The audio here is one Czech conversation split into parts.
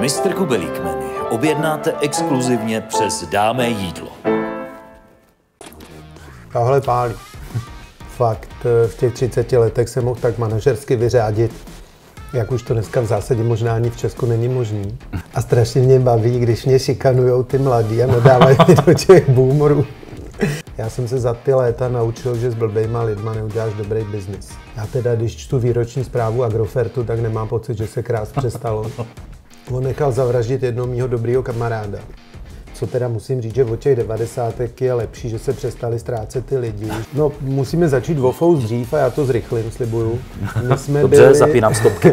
Mistr Kubelík menu objednáte exkluzivně přes Dámé jídlo. Tohle pálí. Fakt, v těch 30 letech se mohl tak manažersky vyřádit, jak už to dneska v zásadě možná ani v Česku není možný. A strašně mě baví, když mě šikanujou ty mladí a nadávají mi do těch boomerů. Já jsem se za ty léta naučil, že s blbejma lidma neuděláš dobrý biznis. Já teda, když čtu výroční zprávu Agrofertu, tak nemám pocit, že se krást přestalo. On nechal zavraždit jednoho mýho dobrýho kamaráda. Co teda musím říct, že od těch 90. je lepší, že se přestali ztrácet ty lidi. No, musíme začít wofou dřív a já to zrychlím, slibuju. My jsme Dobře, zapínám stopky.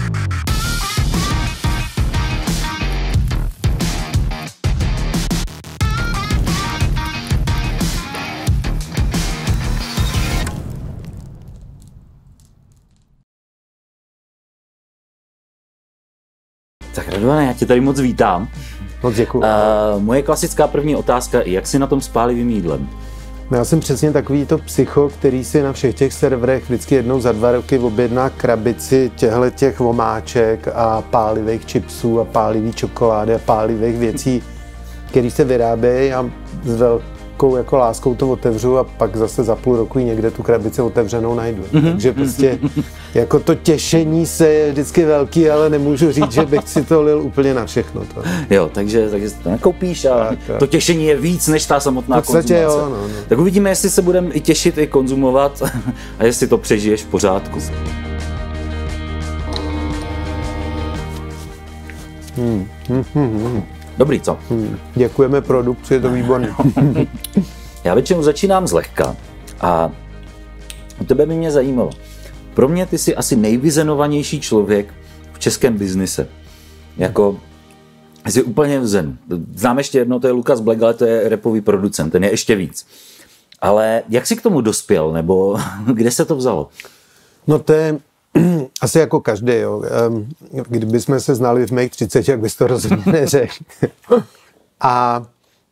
Tak Radovane, já tě tady moc vítám. Moc děkuju. Moje klasická první otázka, jak jsi na tom s pálivým jídlem? Já jsem přesně takový to psycho, který si na všech těch serverech vždycky jednou za 2 roky objedná krabici těch vomáček a pálivých chipsů a pálivý čokolády a pálivých věcí, které se vyrábějí a s velkou jako láskou to otevřu a pak zase za půl roku někde tu krabici otevřenou najdu. Takže prostě jako to těšení se je vždycky velký, ale nemůžu říct, že bych si to lil úplně na všechno. To. Jo, takže to nekoupíš a tak. To těšení je víc než ta samotná konzumace. Jo, no. Tak uvidíme, jestli se budeme i těšit, i konzumovat a jestli to přežiješ v pořádku. Dobrý, co? Děkujeme produkci, je to výborný. Já většinou začínám zlehka a u tebe by mě zajímalo. Pro mě ty jsi asi nejvyzenovanější člověk v českém biznise. Jako, jsi úplně v zen. Znám ještě jedno, to je Lukas Black, ale to je rapový producent, ten je ještě víc. Ale jak jsi k tomu dospěl, nebo kde se to vzalo? No to je asi jako každý, jo. Kdybychom se znali v mých 30, jak bys to rozhodně neřekl. A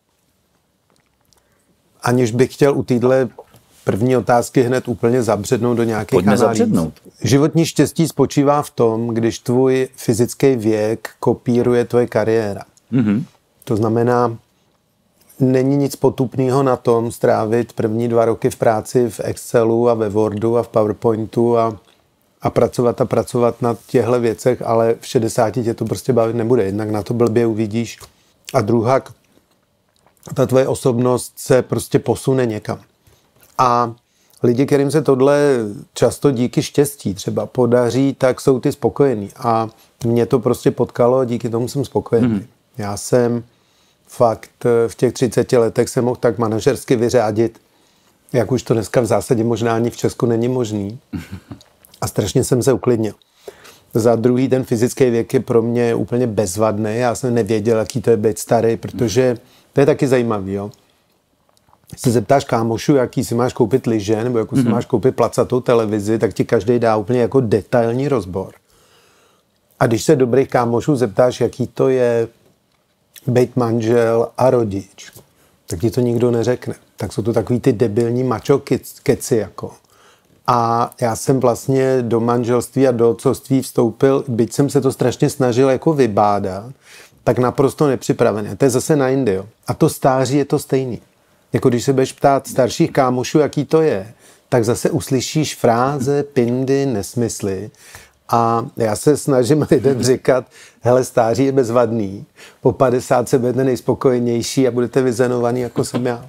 aniž bych chtěl u téhle první otázky hned úplně zabřednout do nějakých analýz. Životní štěstí spočívá v tom, když tvůj fyzický věk kopíruje tvoje kariéra. To znamená, není nic potupného na tom strávit první 2 roky v práci v Excelu a ve Wordu a v PowerPointu a pracovat na těchto věcech, ale v 60 tě to prostě bavit nebude. Jednak na to blbě uvidíš. A druhá, ta tvoje osobnost se prostě posune někam. A lidi, kterým se tohle často díky štěstí třeba podaří, tak jsou ty spokojení. A mě to prostě potkalo a díky tomu jsem spokojený. Já jsem fakt v těch 30 letech se mohl tak manažersky vyřádit, jak už to dneska v zásadě možná ani v Česku není možný. A strašně jsem se uklidnil. Za druhý, ten fyzický věk je pro mě úplně bezvadný. Já jsem nevěděl, jaký to je být starý, protože to je taky zajímavý, jo. Když se zeptáš kámošu, jaký si máš koupit lyže, nebo jakou si máš koupit placatou televizi, tak ti každý dá úplně jako detailní rozbor. A když se dobrých kámošů zeptáš, jaký to je být manžel a rodič, tak ti to nikdo neřekne. Tak jsou to takový ty debilní macho keci jako. A já jsem vlastně do manželství a do otcovství vstoupil, byť jsem se to strašně snažil jako vybádat, tak naprosto nepřipravené. To je zase na jindy, jo. A to stáří je to stejný. Jako když se budeš ptát starších kámošů, jaký to je, tak zase uslyšíš fráze, pindy, nesmysly. A já se snažím lidem říkat, hele, stáří je bezvadný, po 50 se budete nejspokojenější a budete vyzenovaný, jako jsem já.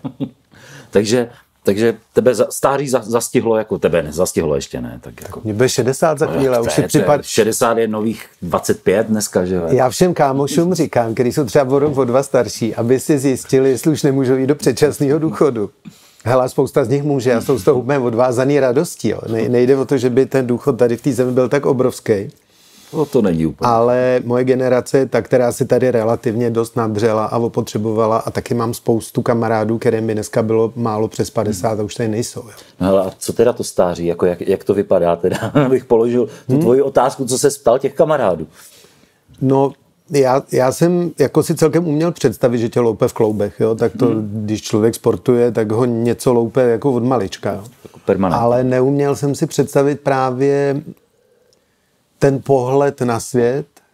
Takže tebe stáří zastihlo, jako tebe nezastihlo ještě, ne? Tak jako... Mě bude 60 za chvíli, už si 60 je nových 25 dneska, že? Já všem kámošům říkám, který jsou třeba o 2 starší, aby si zjistili, jestli už nemůžou jít do předčasného důchodu. Hele, spousta z nich může, já jsem z toho úplně odvázaný radostí. Jo. Nejde o to, že by ten důchod tady v té zemi byl tak obrovský. No to není úplně. Ale moje generace je ta, která si tady relativně dost nadřela a opotřebovala a taky mám spoustu kamarádů, kterým by dneska bylo málo přes 50 a už tady nejsou. Jo. No ale a co teda to stáří? Jako jak to vypadá teda? Abych položil tu tvoji otázku, co se ptal těch kamarádů. No, já jsem jako si celkem uměl představit, že tě loupe v kloubech, jo? Tak to, když člověk sportuje, tak ho něco loupe jako od malička. Jo? Ale neuměl jsem si představit právě ten pohled na svět,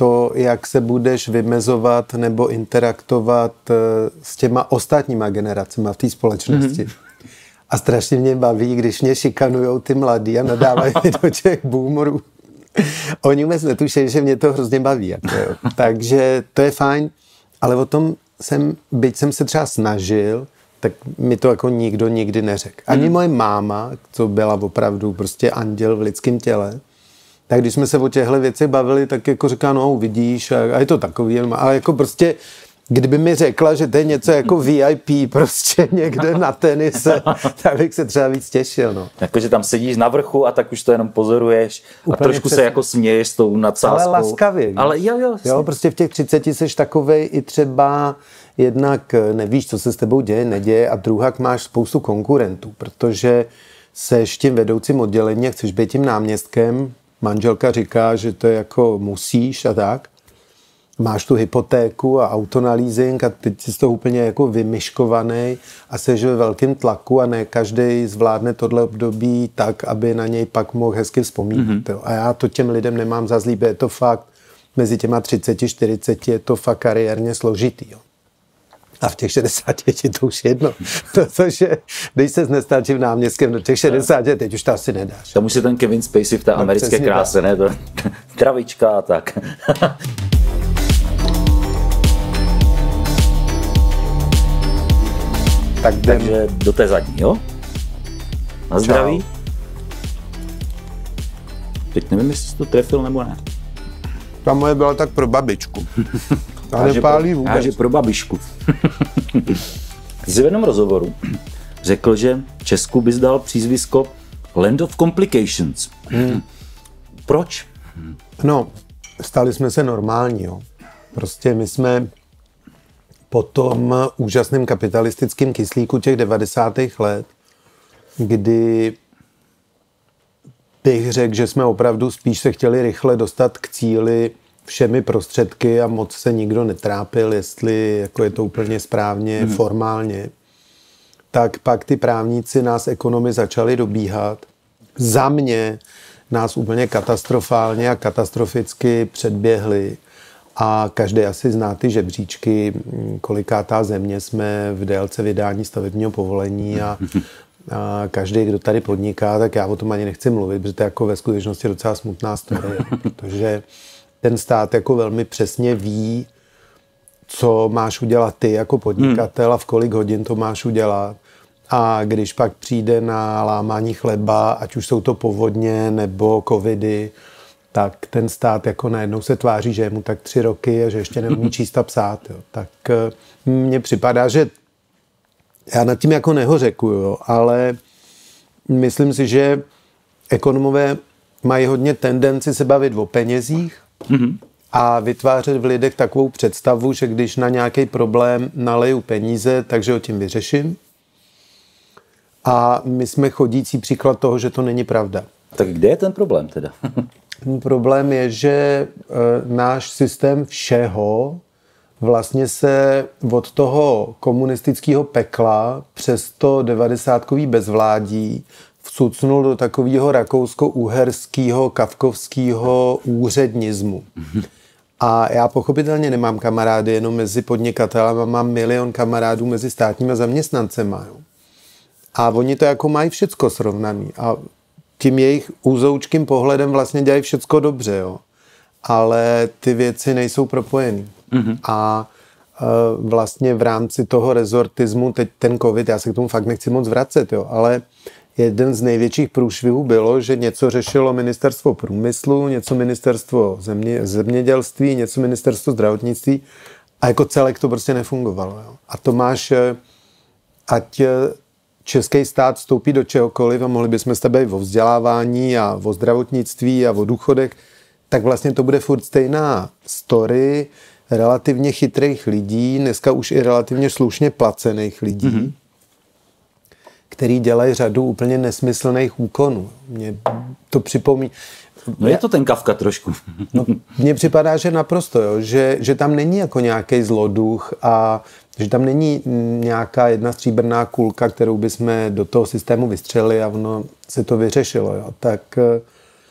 to, jak se budeš vymezovat nebo interaktovat s těma ostatníma generacemi v té společnosti. A strašně mě baví, když mě šikanujou ty mladí a nadávají mi do těch boomerů. Oni vůbec netušejí, že mě to hrozně baví. Jako, takže to je fajn, ale o tom byť jsem se třeba snažil, tak mi to jako nikdo nikdy neřekl. Ani moje máma, co byla opravdu prostě anděl v lidském těle, tak když jsme se o těchto věcech bavili, tak jako říká, no uvidíš, a je to takový, ale jako prostě, kdyby mi řekla, že to je něco jako VIP prostě někde na tenise, tak bych se třeba víc těšil, no. Jakože tam sedíš na vrchu a tak už to jenom pozoruješ úplně a trošku přesně se jako směješ s tou nadsázkou. Ale laskavě. Ale jo, prostě v těch 30 seš takovej i třeba jednak nevíš, co se s tebou děje, neděje a druhak máš spoustu konkurentů, protože seš tím vedoucím oddělení a chceš být tím náměstkem. Manželka říká, že to je jako musíš a tak. Máš tu hypotéku a auto na leasing a teď jsi to úplně jako vymyškovaný a seš ve velkém tlaku a ne každý zvládne tohle období tak, aby na něj pak mohl hezky vzpomínat. A já to těm lidem nemám za zlíbe, je to fakt mezi těma 30-40 je to fakt kariérně složitý. Jo. A v těch 60 je to už jedno. Protože když se nestal tím náměstkem do těch 60, teď už to asi nedáš. Tam už je ten Kevin Spacey v té americké kráse, ne? Travička a tak. Takže do té zadní, jo? Na zdraví. Čau. Teď nevím, jestli jsi to trefil nebo ne. Ta moje byla tak pro babičku. A nepálí vůbec. Že pro babičku. Ty jsi v jednom rozhovoru řekl, že v Česku bys dal přízvisko Land of Complications. Proč? No, stali jsme se normální, jo. Prostě my jsme po tom úžasném kapitalistickém kyslíku těch 90. let, kdy bych řekl, že jsme opravdu spíš se chtěli rychle dostat k cíli všemi prostředky a moc se nikdo netrápil, jestli jako je to úplně správně formálně, tak pak ty právníci nás ekonomy začali dobíhat. Za mě nás úplně katastrofálně a katastroficky předběhli a každý asi zná ty žebříčky, kolikátá země jsme v délce vydání stavebního povolení a každý, kdo tady podniká, tak já o tom ani nechci mluvit, protože to je jako ve skutečnosti docela smutná story, protože ten stát jako velmi přesně ví, co máš udělat ty jako podnikatel a v kolik hodin to máš udělat. A když pak přijde na lámání chleba, ať už jsou to povodně nebo covidy, tak ten stát jako najednou se tváří, že je mu tak 3 roky a že ještě neumí číst a psát. Jo. Tak mně připadá, že já nad tím jako nehořekuju, ale myslím si, že ekonomové mají hodně tendenci se bavit o penězích a vytvářet v lidech takovou představu, že když na nějaký problém naleju peníze, takže ho tím vyřeším. A my jsme chodící příklad toho, že to není pravda. Tak kde je ten problém teda? Problém je, že náš systém všeho vlastně se od toho komunistického pekla přes to 90kový bezvládí vcucnul do takového rakousko-uherského, kafkovského úřednismu. A já pochopitelně nemám kamarády jenom mezi podnikatelemi, mám milion kamarádů mezi státními zaměstnancema. Jo. A oni to jako mají všecko srovnaný. A tím jejich úzoučkým pohledem vlastně dělají všecko dobře. Jo. Ale ty věci nejsou propojený. A vlastně v rámci toho rezortismu, teď ten covid, já se k tomu fakt nechci moc vracet, jo, ale jeden z největších průšvihů bylo, že něco řešilo ministerstvo průmyslu, něco ministerstvo zemědělství, něco ministerstvo zdravotnictví a jako celek to prostě nefungovalo. Jo. A to máš, ať český stát vstoupí do čehokoliv a mohli bychom se bavit o vzdělávání a o zdravotnictví a o důchodech, tak vlastně to bude furt stejná story relativně chytrých lidí, dneska už i relativně slušně placených lidí, který dělají řadu úplně nesmyslných úkonů. Mně to připomíná. No je to ten Kafka trošku. No, mně připadá, že naprosto, jo, že tam není jako nějaký zloduch a že tam není nějaká jedna stříbrná kulka, kterou bychom do toho systému vystřelili a ono se to vyřešilo. Jo. Tak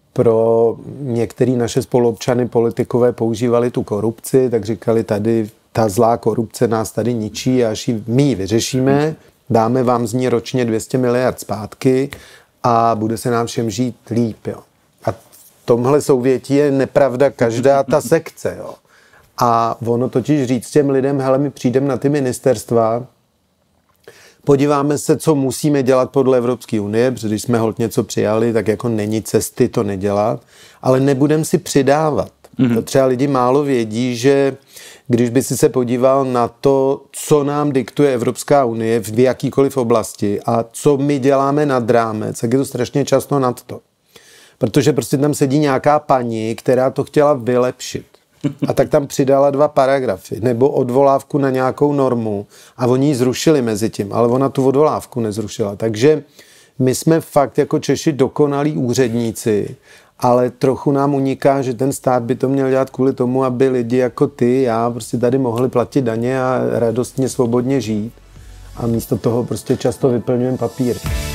pro některé naše spoluobčany politikové používali tu korupci, tak říkali, tady ta zlá korupce nás tady ničí a až my ji vyřešíme, dáme vám z ní ročně 200 miliard zpátky a bude se nám všem žít líp. Jo. A v tomhle souvětí je nepravda každá ta sekce. Jo. A ono totiž říct těm lidem, hele, my přijdeme na ty ministerstva, podíváme se, co musíme dělat podle Evropské unie, protože když jsme holt něco přijali, tak jako není cesty to nedělat, ale nebudeme si přidávat. To třeba lidi málo vědí, že když by si se podíval na to, co nám diktuje Evropská unie v jakýkoliv oblasti a co my děláme nad rámec, tak je to strašně často nad to. Protože prostě tam sedí nějaká paní, která to chtěla vylepšit. A tak tam přidala 2 paragrafy, nebo odvolávku na nějakou normu a oni ji zrušili mezi tím, ale ona tu odvolávku nezrušila. Takže my jsme fakt jako Češi dokonalí úředníci, ale trochu nám uniká, že ten stát by to měl dělat kvůli tomu, aby lidi jako ty, já prostě tady mohli platit daně a radostně, svobodně žít. A místo toho prostě často vyplňujeme papír.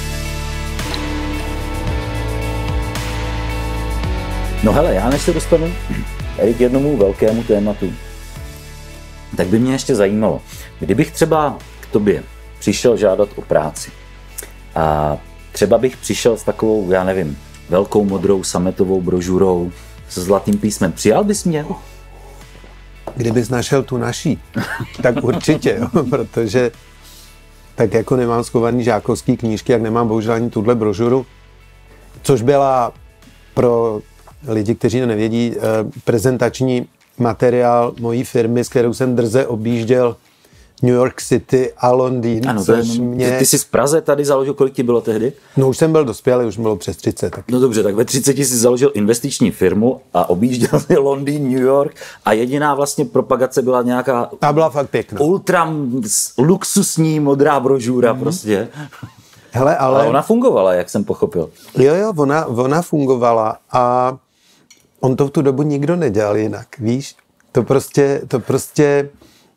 No hele, já než se dostanu k jednomu velkému tématu, tak by mě ještě zajímalo, kdybych třeba k tobě přišel žádat o práci a třeba bych přišel s takovou, já nevím, velkou modrou sametovou brožurou se zlatým písmem, přijal bys mě? Kdybys našel tu naší, tak určitě, jo, protože tak jako nemám schovaný žákovský knížky, jak nemám bohužel ani tuhle brožuru, což byla pro lidi, kteří to nevědí, prezentační materiál mojí firmy, s kterou jsem drze objížděl New York City a Londýn. Ano, ty jsi z Praze tady založil, kolik ti bylo tehdy? No už jsem byl dospělý, už bylo přes 30. Tak. No dobře, tak ve 30 jsi založil investiční firmu a objížděl jsi Londýn, New York a jediná vlastně propagace byla nějaká... Ta byla fakt pěkná. Ultra luxusní modrá brožura prostě. Hele, ale ona fungovala, jak jsem pochopil. Jo, ona fungovala a on to v tu dobu nikdo nedělal jinak, víš? To prostě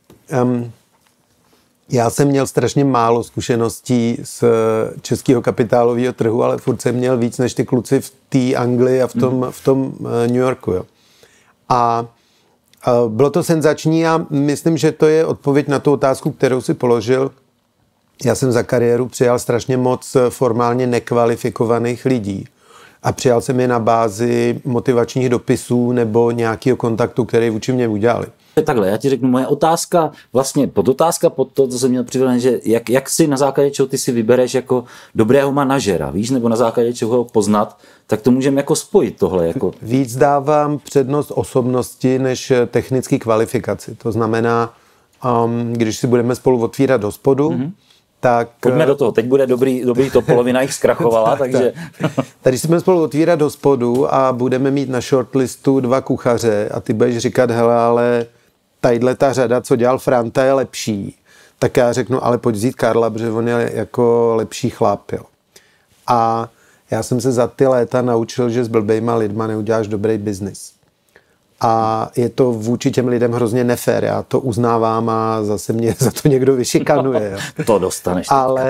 já jsem měl strašně málo zkušeností z českého kapitálového trhu, ale furt jsem měl víc než ty kluci v té Anglii a v tom New Yorku, jo. A bylo to senzační a myslím, že to je odpověď na tu otázku, kterou si položil. Já jsem za kariéru přijal strašně moc formálně nekvalifikovaných lidí. A přijal jsem je na bázi motivačních dopisů nebo nějakého kontaktu, který vůči mě udělali. Takhle, já ti řeknu, moje otázka, vlastně podotázka pod to, co jsem měl připravené, že jak si na základě čeho ty si vybereš jako dobrého manažera, víš, nebo na základě čeho ho poznat, tak to můžeme jako spojit tohle. Jako... Víc dávám přednost osobnosti než technické kvalifikaci. To znamená, když si budeme spolu otvírat hospodu, tak... Pojďme do toho, teď bude dobrý to, polovina jich zkrachovala, takže... Tady jsme spolu otvírat hospodu a budeme mít na shortlistu 2 kuchaře a ty budeš říkat, hele, ale tadyhle ta řada, co dělal Franta, je lepší. Tak já řeknu, ale pojď vzít Karla, protože on je jako lepší chlap, jo. A já jsem se za ty léta naučil, že s blbejma lidma neuděláš dobrý biznis. A je to vůči těm lidem hrozně nefér. Já to uznávám a zase mě za to někdo vyšikanuje. Jo. To dostaneš.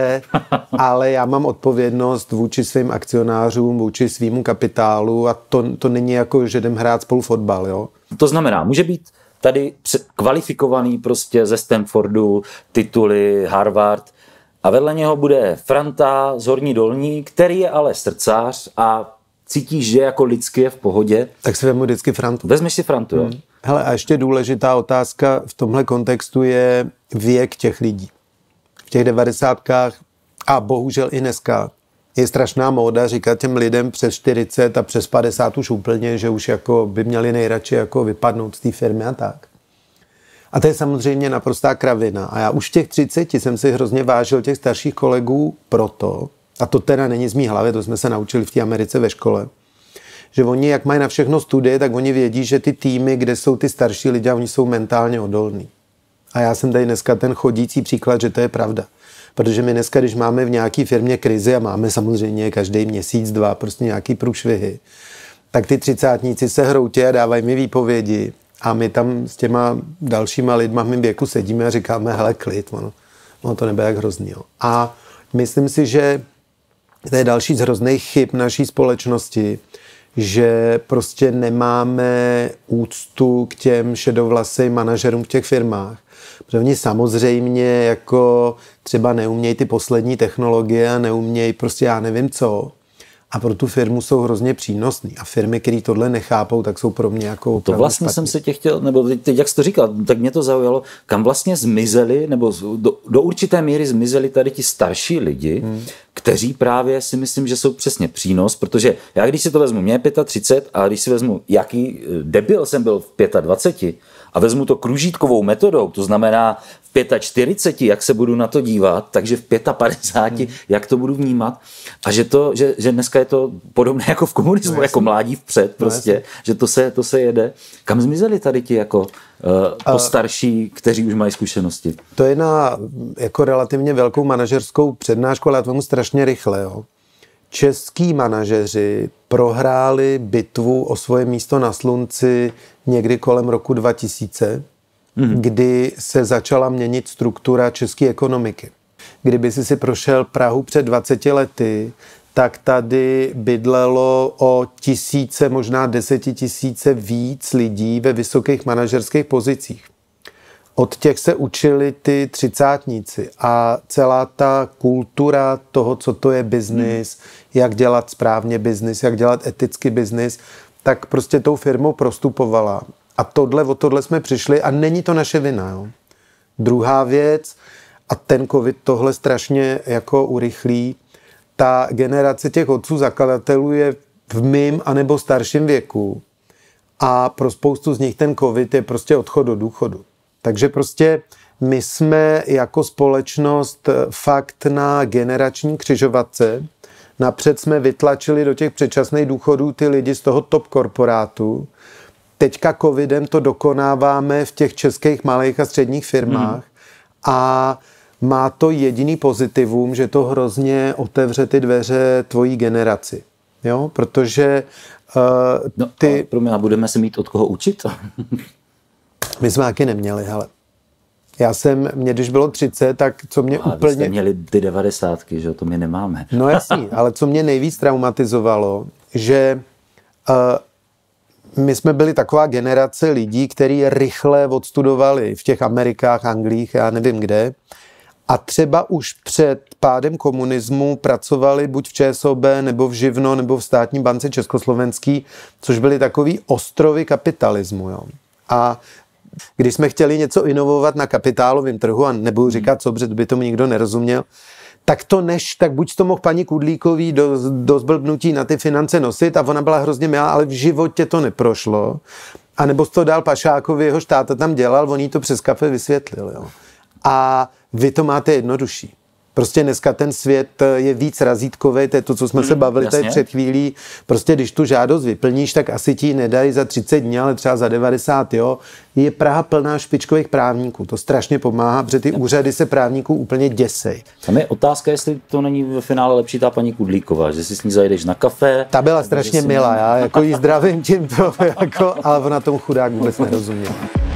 Ale já mám odpovědnost vůči svým akcionářům, vůči svýmu kapitálu a to není jako, že jdem hrát spolu fotbal. Jo. To znamená, může být tady kvalifikovaný prostě ze Stanfordu, tituly, Harvard a vedle něho bude Franta z Horní Dolní, který je ale srdcař a cítíš, že jako lidsky je v pohodě. Tak si vezmu vždycky Frantu. Vezmeš si Frantu, jo? Hele, a ještě důležitá otázka v tomhle kontextu je věk těch lidí. V těch 90kách a bohužel i dneska je strašná móda říkat těm lidem přes 40 a přes 50 už úplně, že už jako by měli nejradši jako vypadnout z té firmy a tak. A to je samozřejmě naprostá kravina. A já už v těch 30 jsem si hrozně vážil těch starších kolegů proto, a to teda není z mý hlavy, to jsme se naučili v té Americe ve škole, že oni, jak mají na všechno studie, tak oni vědí, že ty týmy, kde jsou ty starší lidi, oni jsou mentálně odolní. A já jsem tady dneska ten chodící příklad, že to je pravda. Protože my dneska, když máme v nějaké firmě krizi a máme samozřejmě každý měsíc, 2 prostě nějaký průšvihy, tak ty 30átníci se hroutí a dávají mi výpovědi a my tam s těma dalšíma lidma v mém věku sedíme a říkáme, hele, klid, ono to nebude jak hrozný. Jo. A myslím si, že to je další z hrozných chyb naší společnosti, že prostě nemáme úctu k těm šedovlasým manažerům v těch firmách. Protože oni samozřejmě jako třeba neumějí ty poslední technologie a neumějí prostě já nevím co. A pro tu firmu jsou hrozně přínosný. A firmy, které tohle nechápou, tak jsou pro mě jako to vlastně špatný. Jsem se tě chtěl, nebo teď jak jsi to říkal, tak mě to zaujalo, kam vlastně zmizeli, nebo do určité míry zmizeli tady ti starší lidi, kteří právě si myslím, že jsou přesně přínos, protože já když si to vezmu, mě je 35 a když si vezmu, jaký debil jsem byl v 25 a vezmu to kružítkovou metodou, to znamená v 45, jak se budu na to dívat, takže v 55, jak to budu vnímat a že dneska je to podobné jako v komunismu, no, jako mládí vpřed prostě, no, že to se jede. Kam zmizeli tady ti jako postarší, kteří už mají zkušenosti? To je na jako relativně velkou manažerskou přednášku, ale já to mám strašně rychle. Jo. Český manažeři prohráli bitvu o svoje místo na slunci někdy kolem roku 2000, kdy se začala měnit struktura české ekonomiky. Kdyby si prošel Prahu před 20 lety, tak tady bydlelo o tisíce, možná 10 000 víc lidí ve vysokých manažerských pozicích. Od těch se učili ty třicátníci a celá ta kultura toho, co to je biznis, jak dělat správně biznis, jak dělat eticky biznis, tak prostě tou firmou prostupovala. A o tohle jsme přišli a není to naše vina. Jo. Druhá věc, a ten covid tohle strašně jako urychlí, ta generace těch otců zakladatelů je v mým anebo starším věku a pro spoustu z nich ten covid je prostě odchod do důchodu. Takže prostě my jsme jako společnost fakt na generační křižovatce. Napřed jsme vytlačili do těch předčasných důchodů ty lidi z toho top korporátu. Teďka covidem to dokonáváme v těch českých malých a středních firmách a má to jediný pozitivum, že to hrozně otevře ty dveře tvojí generaci. Jo? Protože ty... Pro mě budeme se mít od koho učit? My jsme taky neměli, hele. Mě když bylo 30, tak co mě úplně... Jste měli ty 90, že to my nemáme. No jasný, ale co mě nejvíc traumatizovalo, že my jsme byli taková generace lidí, kteří rychle odstudovali v těch Amerikách, Anglích, já nevím kde, a třeba už před pádem komunismu pracovali buď v ČSOB, nebo v Živno, nebo v Státní bance československý, což byly takový ostrovy kapitalismu. Jo. A když jsme chtěli něco inovovat na kapitálovém trhu, a nebudu říkat co, protože by tomu nikdo nerozuměl, tak buď to mohl paní Kudlíkový do zblbnutí na ty finance nosit a ona byla hrozně milá, ale v životě to neprošlo. A nebo to dal Pašákovi, jeho táta tam dělal, on jí to přes kafe vysvětlil. Jo. A vy to máte jednodušší. Prostě dneska ten svět je víc razítkový, to je to, co jsme se bavili tady před chvílí. Prostě když tu žádost vyplníš, tak asi ti nedají za 30 dní, ale třeba za 90, jo. Je Praha plná špičkových právníků. To strašně pomáhá, protože ty úřady se právníků úplně děsej. A je otázka, jestli to není ve finále lepší ta paní Kudlíková, že si s ní zajdeš na kafe. Ta byla strašně milá, já jako jí zdravím tímto, jako, ale ona tomu chudák vůbec nerozuměla.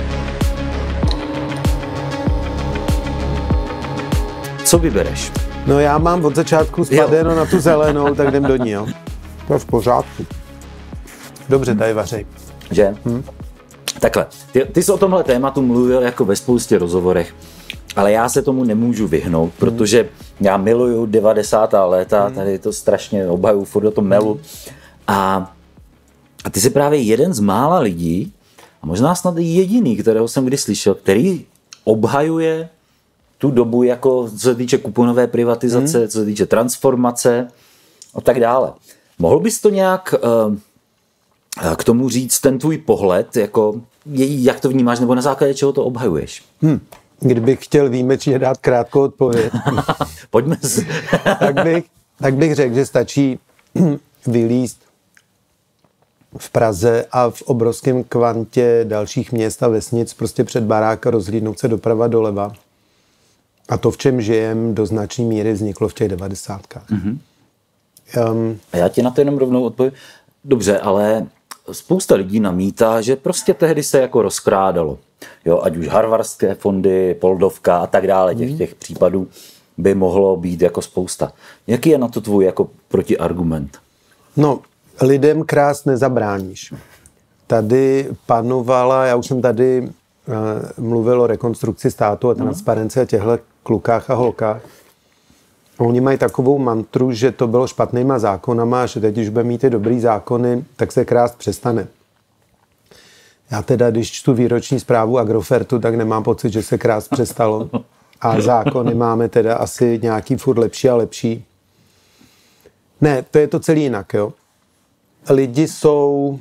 Co vybereš? No já mám od začátku spadeno na tu zelenou, tak jdem do ní, jo. To je v pořádku. Dobře, tady vařej. Že? Takhle, ty jsi o tomhle tématu mluvil jako ve spoustě rozhovorech, ale já se tomu nemůžu vyhnout, protože já miluju 90. léta, tady to strašně obhajuju, furt do toho melu. A ty jsi právě jeden z mála lidí, a možná snad jediný, kterého jsem kdy slyšel, který obhajuje tu dobu, jako co se týče kuponové privatizace, co se týče transformace a tak dále. Mohl bys to nějak k tomu říct ten tvůj pohled, jako jak to vnímáš, nebo na základě čeho to obhajuješ? Kdybych chtěl výjimečně dát krátkou odpověď, Pojďme si. tak bych řekl, že stačí vylízt v Praze a v obrovském kvantě dalších měst a vesnic prostě před barák a rozhlídnout se doprava doleva. A to, v čem žijem, do značné míry vzniklo v těch 90kách. A já ti na to jenom rovnou odpovím. Dobře, ale spousta lidí namítá, že prostě tehdy se jako rozkrádalo. Jo, ať už harvardské fondy, Poldovka a tak dále, těch případů by mohlo být jako spousta. Jaký je na to tvůj jako protiargument? No, lidem krást nezabráníš. Tady panovala, já už jsem tady mluvil o rekonstrukci státu a transparenci a těchto klukách a holkách. Oni mají takovou mantru, že to bylo špatnýma zákonama a že teď, když bude mít ty dobrý zákony, tak se krást přestane. Já teda, když čtu výroční zprávu Agrofertu, tak nemám pocit, že se krást přestalo. A zákony máme teda asi nějaký furt lepší a lepší. Ne, to je to celý jinak, jo. Lidi jsou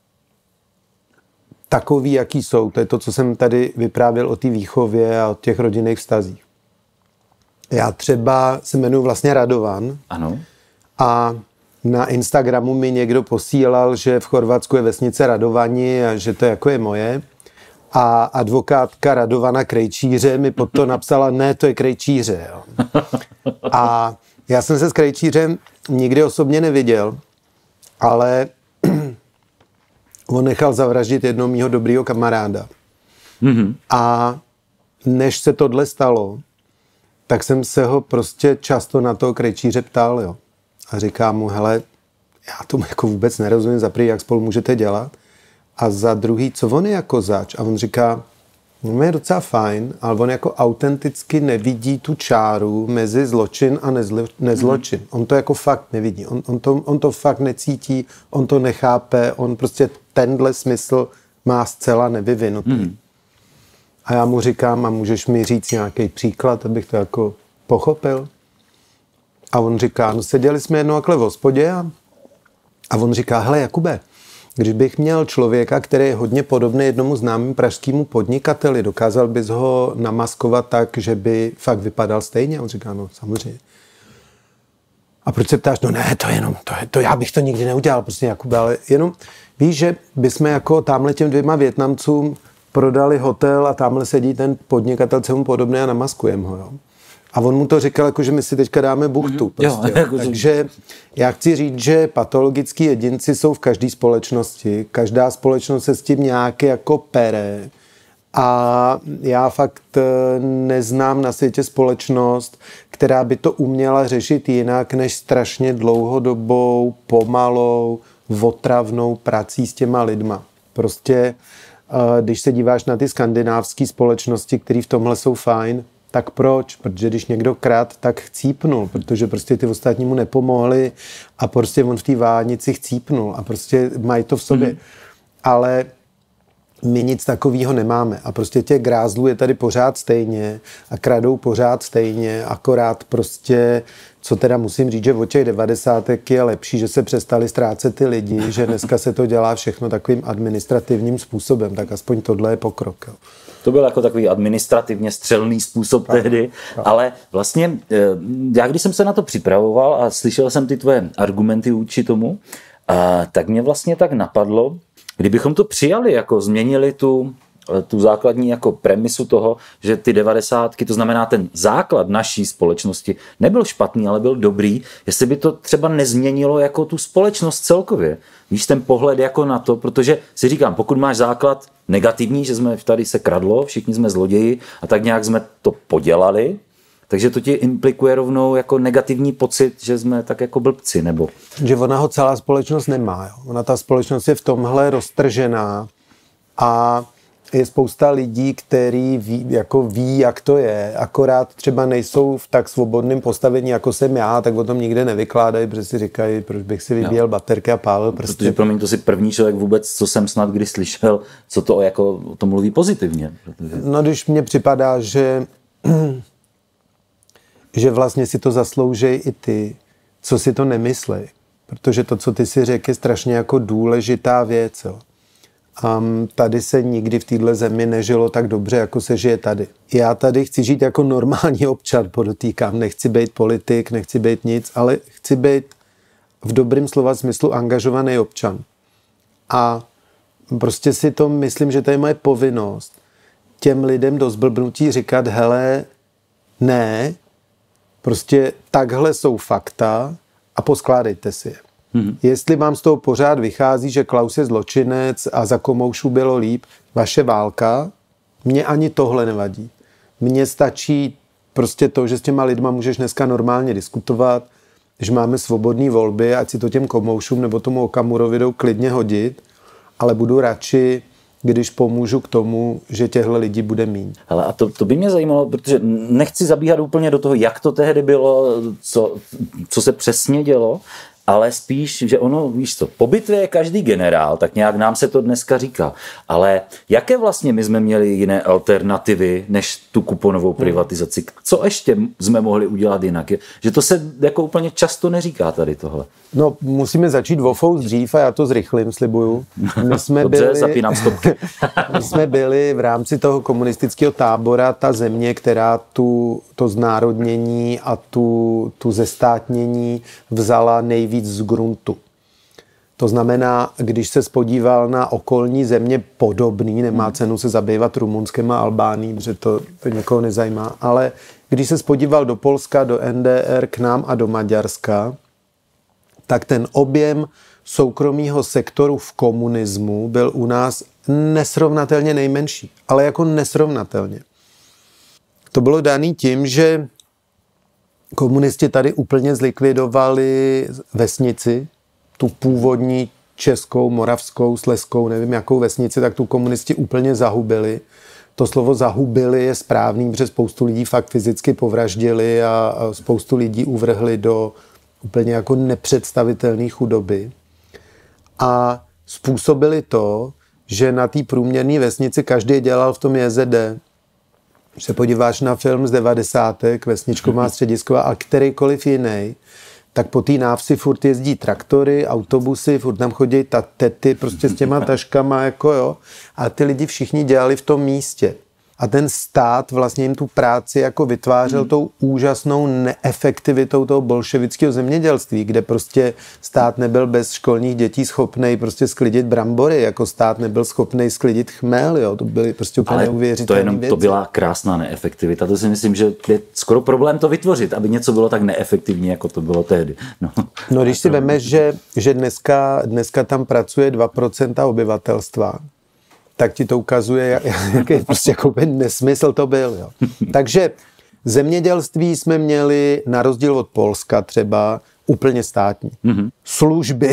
takový, jaký jsou. To je to, co jsem tady vyprávěl o té výchově a o těch rodinných vztazích. Já třeba se jmenuji vlastně Radovan. Ano. A na Instagramu mi někdo posílal, že v Chorvatsku je vesnice Radovani a že to jako je moje. A advokátka Radovana Krejčíře mi pod to napsala, ne, to je Krejčíře. Jo. A já jsem se s Krejčířem nikdy osobně neviděl, ale on nechal zavraždit jednoho mýho dobrýho kamaráda. Mm-hmm. A než se tohle stalo, tak jsem se ho prostě často na toho Krejčíře ptal, jo. A říkám mu, hele, já tomu jako vůbec nerozumím, za prvý, jak spolu můžete dělat, a za druhý, co on je jako zač? A on říká, no je docela fajn, ale on jako autenticky nevidí tu čáru mezi zločin a nezločin. On to jako fakt nevidí, on to fakt necítí, on to nechápe, on prostě tenhle smysl má zcela nevyvinutý. A já mu říkám, a můžeš mi říct nějaký příklad, abych to jako pochopil? A on říká, no seděli jsme jednou takhle v hospodě a on říká, hele Jakube, když bych měl člověka, který je hodně podobný jednomu známému pražskému podnikateli, dokázal bys ho namaskovat tak, že by fakt vypadal stejně? A on říká, no samozřejmě. A proč se ptáš? No ne, to já bych to nikdy neudělal, prostě Jakube, ale jenom víš, že bychom jako tamhle těm 2 Vietnamcům prodali hotel a tamhle sedí ten podnikatel, co mu podobný a namaskujeme ho, jo. A on mu to říkal, jako, že my si teďka dáme buchtu. Prostě. Jo, takže já chci říct, že patologický jedinci jsou v každé společnosti. Každá společnost se s tím nějak jako pere. A já fakt neznám na světě společnost, která by to uměla řešit jinak, než strašně dlouhodobou, pomalou, otravnou prací s těma lidma. Prostě, když se díváš na ty skandinávské společnosti, které v tomhle jsou fajn, tak proč? Protože když někdo krát, tak chcípnul, protože prostě ty ostatní mu nepomohli a prostě on v té vánici chcípnul a prostě mají to v sobě. Ale my nic takového nemáme a prostě těch grázlů je tady pořád stejně a kradou pořád stejně, akorát prostě, co teda musím říct, že od těch 90. je lepší, že se přestali ztrácet ty lidi, že dneska se to dělá všechno takovým administrativním způsobem, tak aspoň tohle je pokrok. Jo. To byl jako takový administrativně střelný způsob tehdy, ale vlastně já když jsem se na to připravoval a slyšel jsem ty tvoje argumenty vůči tomu, tak mě vlastně tak napadlo, kdybychom to přijali, jako změnili tu základní jako premisu toho, že ty 90, to znamená ten základ naší společnosti, nebyl špatný, ale byl dobrý, jestli by to třeba nezměnilo jako tu společnost celkově. Víš, ten pohled jako na to, protože si říkám, pokud máš základ negativní, že jsme tady se kradlo, všichni jsme zloději a tak nějak jsme to podělali, takže to ti implikuje rovnou jako negativní pocit, že jsme tak jako blbci, nebo? Že ona ho celá společnost nemá. Jo. Ona ta společnost je v tomhle roztržená a je spousta lidí, který ví, jak to je, akorát třeba nejsou v tak svobodném postavení, jako jsem já, tak o tom nikde nevykládají, protože si říkají, proč bych si vybíjel baterky a pálil prsty. Protože promiň, to si první člověk vůbec, co jsem snad kdy slyšel, co to jako o tom mluví pozitivně. Protože... No, když mně připadá, že vlastně si to zasloužej i ty, co si to nemyslej. Protože to, co ty si řekl, je strašně jako důležitá věc. Jo. Tady se nikdy v této zemi nežilo tak dobře, jako se žije tady. Já tady chci žít jako normální občan, podotýkám. Nechci být politik, nechci být nic, ale chci být v dobrým slova smyslu angažovaný občan. A prostě si to myslím, že to je moje povinnost těm lidem do zblbnutí říkat, hele, ne, prostě takhle jsou fakta a poskládejte si je. Jestli vám z toho pořád vychází, že Klaus je zločinec a za komoušů bylo líp, vaše válka, mně ani tohle nevadí. Mně stačí prostě to, že s těma lidma můžeš dneska normálně diskutovat když máme svobodné volby, ať si to těm komoušům nebo tomu Okamurovi jdou klidně hodit, ale budu radši, když pomůžu k tomu, že těchto lidí bude míň. Hele, a to by mě zajímalo, protože nechci zabíhat úplně do toho, jak to tehdy bylo, co se přesně dělo, ale spíš, že ono, víš co, po bitvě je každý generál, tak nějak nám se to dneska říká. Ale jaké vlastně my jsme měli jiné alternativy, než tu kuponovou privatizaci? Co ještě jsme mohli udělat jinak? Že to se jako úplně často neříká tady tohle. No, musíme začít vofou dřív a já to zrychlím, slibuju. My jsme Dobře, zapínám stopky. My jsme byli v rámci toho komunistického tábora ta země, která to znárodnění a tu zestátnění vzala nejvíc z gruntu. To znamená, když se spodíval na okolní země podobný, nemá cenu se zabývat Rumunskem a Albánií, protože to někoho nezajímá, ale když se spodíval do Polska, do NDR, k nám a do Maďarska, tak ten objem soukromého sektoru v komunismu byl u nás nesrovnatelně nejmenší. Ale jako nesrovnatelně. To bylo daný tím, že komunisti tady úplně zlikvidovali vesnici, tu původní českou, moravskou, slezskou, nevím jakou vesnici, tak tu komunisti úplně zahubili. To slovo zahubili je správný, protože spoustu lidí fakt fyzicky povraždili a spoustu lidí uvrhli do úplně jako nepředstavitelné chudoby. A způsobili to, že na té průměrné vesnici každý dělal v tom JZD. Když se podíváš na film z 90. Vesničková středisková a kterýkoliv jiný, tak po té návsi furt jezdí traktory, autobusy, furt tam chodí tety prostě s těma taškama, jako jo. A ty lidi všichni dělali v tom místě. A ten stát vlastně jim tu práci jako vytvářel tou úžasnou neefektivitou toho bolševického zemědělství, kde prostě stát nebyl bez školních dětí schopnej prostě sklidit brambory, jako stát nebyl schopnej sklidit chmel, jo, to byly prostě úplně neuvěřitelné věci. To byla krásná neefektivita, to si myslím, že je skoro problém to vytvořit, aby něco bylo tak neefektivní, jako to bylo tehdy. No když si vemeš, že dneska tam pracuje 2% obyvatelstva, tak ti to ukazuje, jaký prostě jako nesmysl to byl. Jo. Takže zemědělství jsme měli, na rozdíl od Polska třeba, úplně státní. Služby,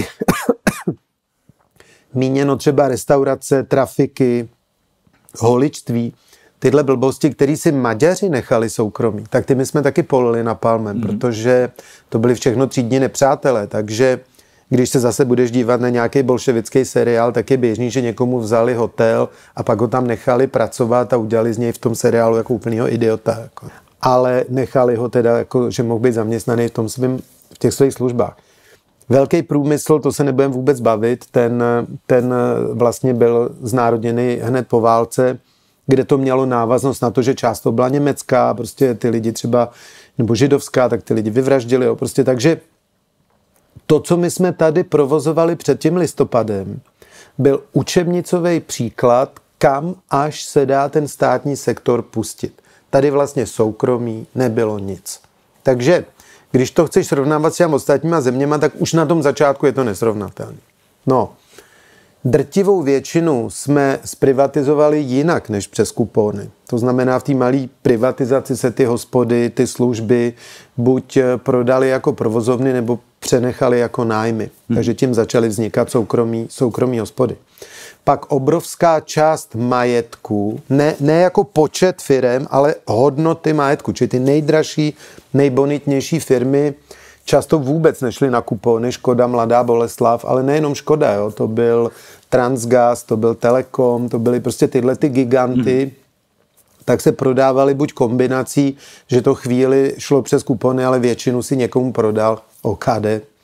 míněno třeba restaurace, trafiky, holičství, tyhle blbosti, které si Maďaři nechali soukromí, tak ty my jsme taky polili napalmem, protože to byli všechno třídní nepřátelé, takže když se zase budeš dívat na nějaký bolševický seriál, tak je běžný, že někomu vzali hotel a pak ho tam nechali pracovat a udělali z něj v tom seriálu jako úplnýho idiota. Jako. Ale nechali ho teda, jako, že mohl být zaměstnaný v těch svých službách. Velký průmysl, to se nebudeme vůbec bavit, ten vlastně byl znárodněný hned po válce, kde to mělo návaznost na to, že část to byla německá, prostě ty lidi třeba, nebo židovská, tak ty lidi vyvraždili, jo, prostě takže to, co my jsme tady provozovali před tím listopadem, byl učebnicový příklad, kam až se dá ten státní sektor pustit. Tady vlastně soukromí nebylo nic. Takže, když to chceš srovnávat s těmi ostatníma zeměma, tak už na tom začátku je to nesrovnatelné. No, drtivou většinu jsme zprivatizovali jinak než přes kupony. To znamená, v té malé privatizaci se ty hospody, ty služby buď prodali jako provozovny, nebo přenechali jako nájmy. Takže tím začaly vznikat soukromí hospody. Pak obrovská část majetku, ne jako počet firem, ale hodnoty majetku, čili ty nejdražší, nejbonitnější firmy často vůbec nešly na kupony, Škoda, Mladá Boleslav, ale nejenom Škoda, jo, to byl Transgas, to byl Telekom, to byly prostě tyhle ty giganty, tak se prodávaly buď kombinací, že to chvíli šlo přes kupony, ale většinu si někomu prodal OKD.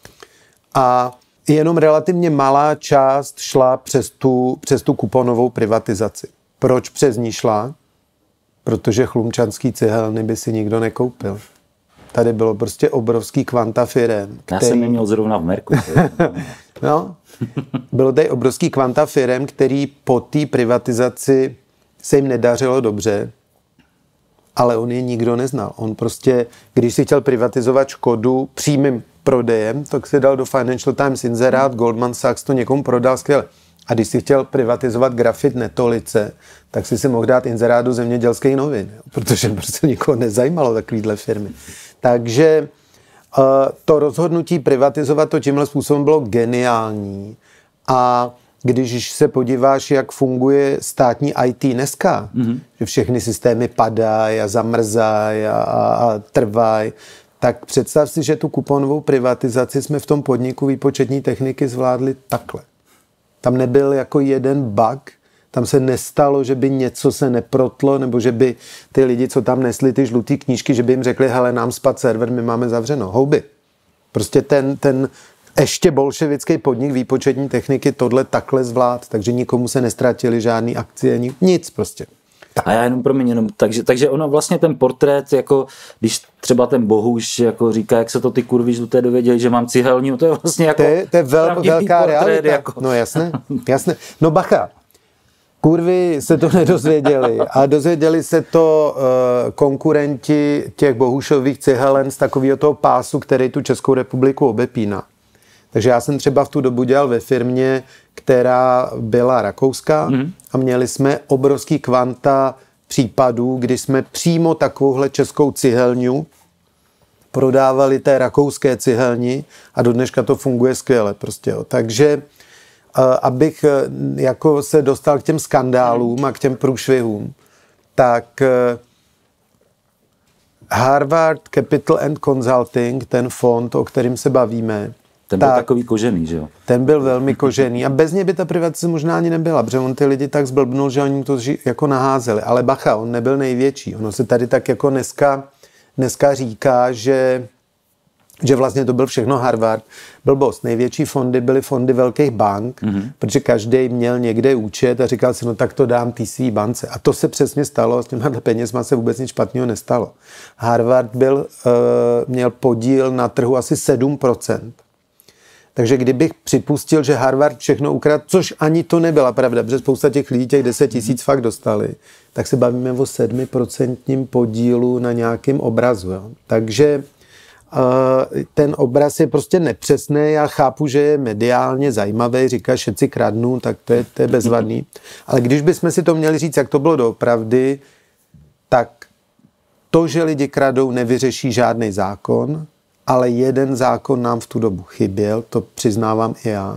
A jenom relativně malá část šla přes tu kuponovou privatizaci. Proč přes ní šla? Protože chlumčanský cihelny by si nikdo nekoupil. Tady bylo prostě obrovský kvanta firem. Já jsem neměl zrovna v Merku. No, bylo tady obrovský kvanta firem, který po té privatizaci se jim nedařilo dobře, ale on je nikdo neznal. On prostě, když si chtěl privatizovat Škodu přímým prodejem, tak si dal do Financial Times inzerát, Goldman Sachs to někomu prodal skvěle. A když si chtěl privatizovat Grafit Netolice, tak si mohl dát inzerát do Zemědělských novin, protože prostě nikoho nezajímalo takovýhle firmy. Takže To rozhodnutí privatizovat to tímhle způsobem bylo geniální. A když se podíváš, jak funguje státní IT dneska, že všechny systémy padají a zamrzají a trvají, tak představ si, že tu kuponovou privatizaci jsme v tom podniku výpočetní techniky zvládli takhle. Tam nebyl jako jeden bug, tam se nestalo, že by něco se neprotlo, nebo že by ty lidi, co tam nesli ty žlutý knížky, že by jim řekli, hele, nám spad server, my máme zavřeno. Houby. Prostě ten ještě bolševický podnik výpočetní techniky tohle takhle zvlád, takže nikomu se nestratili žádný akcie, nic prostě. A já jenom, takže ono vlastně ten portrét, jako když třeba ten Bohuš jako říká, jak se to ty kurvy žluté dověděli, že mám cihelňu, to je vlastně jako to je velká realita. Jako. No jasné. No bacha, kurvy se to nedozvěděli a dozvěděli se to konkurenti těch Bohušových cihelen z takového toho pásu, který tu Českou republiku obepíná. Takže já jsem třeba v tu dobu dělal ve firmě, která byla rakouská a měli jsme obrovský kvanta případů, kdy jsme přímo takovouhle českou cihelňu prodávali té rakouské cihelni a do dneška to funguje skvěle prostě. Jo. Takže abych jako se dostal k těm skandálům a k těm průšvihům, tak Harvard Capital and Consulting, ten fond, o kterým se bavíme, ten byl takový kožený, že jo? Ten byl velmi kožený a bez něj by ta privatizace možná ani nebyla, protože on ty lidi tak zblbnul, že oni mu to jako naházeli. Ale bacha, on nebyl největší. Ono se tady tak jako dneska říká, že vlastně to byl všechno Harvard. Blbost. Největší fondy byly fondy velkých bank, protože každý měl někde účet a říkal si, no tak to dám té svý bance. A to se přesně stalo, s těma penězma se vůbec nic špatného nestalo. Harvard měl podíl na trhu asi 7%. Takže kdybych připustil, že Harvard všechno ukradl, což ani to nebyla pravda, protože spousta těch lidí, těch 10 000 fakt dostali, tak se bavíme o 7% podílu na nějakém obrazu. Jo. Takže ten obraz je prostě nepřesný. Já chápu, že je mediálně zajímavý, říká, všetci kradnou, tak to je bezvadný. Ale když bychom si to měli říct, jak to bylo doopravdy, tak to, že lidi kradou, nevyřeší žádný zákon, ale jeden zákon nám v tu dobu chyběl, to přiznávám i já.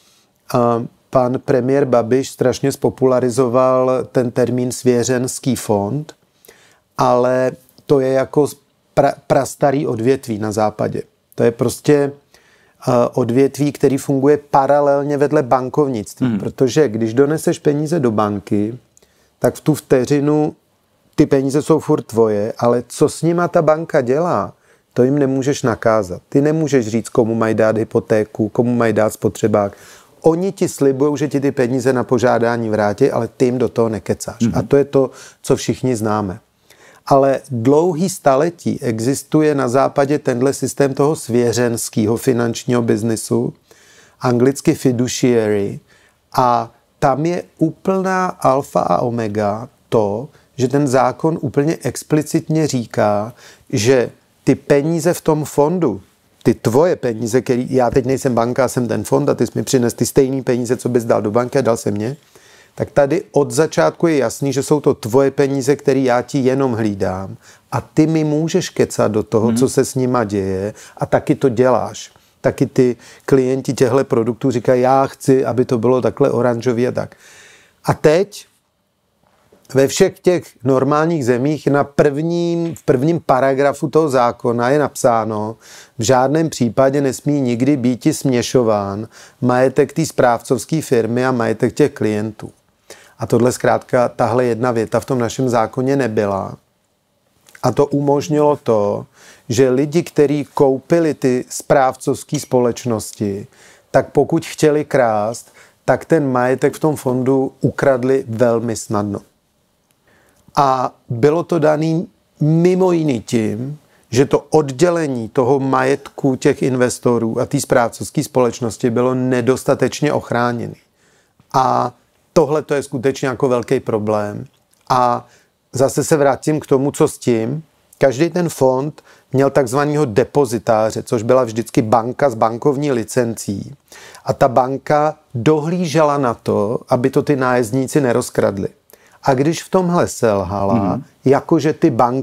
Pan premiér Babiš strašně spopularizoval ten termín svěřenský fond, ale to je jako prastarý odvětví na západě. To je prostě odvětví, který funguje paralelně vedle bankovnictví, protože když doneseš peníze do banky, tak v tu vteřinu ty peníze jsou furt tvoje, ale co s nima ta banka dělá, to jim nemůžeš nakázat. Ty nemůžeš říct, komu mají dát hypotéku, komu mají dát spotřebák. Oni ti slibují, že ti ty peníze na požádání vrátí, ale ty jim do toho nekecáš. A to je to, co všichni známe. Ale dlouhý staletí existuje na západě tenhle systém toho svěřenského finančního biznisu, anglicky fiduciary, a tam je úplná alfa a omega to, že ten zákon úplně explicitně říká, že ty peníze v tom fondu, ty tvoje peníze, který já teď nejsem banka, jsem ten fond a ty jsi mi přines ty stejné peníze, co bys dal do banky a dal se mě, tak tady od začátku je jasný, že jsou to tvoje peníze, které já ti jenom hlídám a ty mi můžeš kecat do toho, co se s nima děje a taky to děláš. Taky ty klienti těchto produktů říkají, já chci, aby to bylo takhle oranžový a tak. A teď ve všech těch normálních zemích v prvním paragrafu toho zákona je napsáno, v žádném případě nesmí nikdy být směšován majetek té správcovské firmy a majetek těch klientů. A tohle zkrátka, tahle jedna věta v tom našem zákoně nebyla. A to umožnilo to, že lidi, kteří koupili ty správcovské společnosti, tak pokud chtěli krást, tak ten majetek v tom fondu ukradli velmi snadno. A bylo to daný mimo jiný tím, že to oddělení toho majetku těch investorů a té správcovské společnosti bylo nedostatečně ochráněné. A tohle to je skutečně jako velký problém. A zase se vrátím k tomu, co s tím. Každý ten fond měl takzvaného depozitáře, což byla vždycky banka s bankovní licencí. A ta banka dohlížela na to, aby to ty nájezdníci nerozkradli. A když v tomhle selhala, jakože ty banky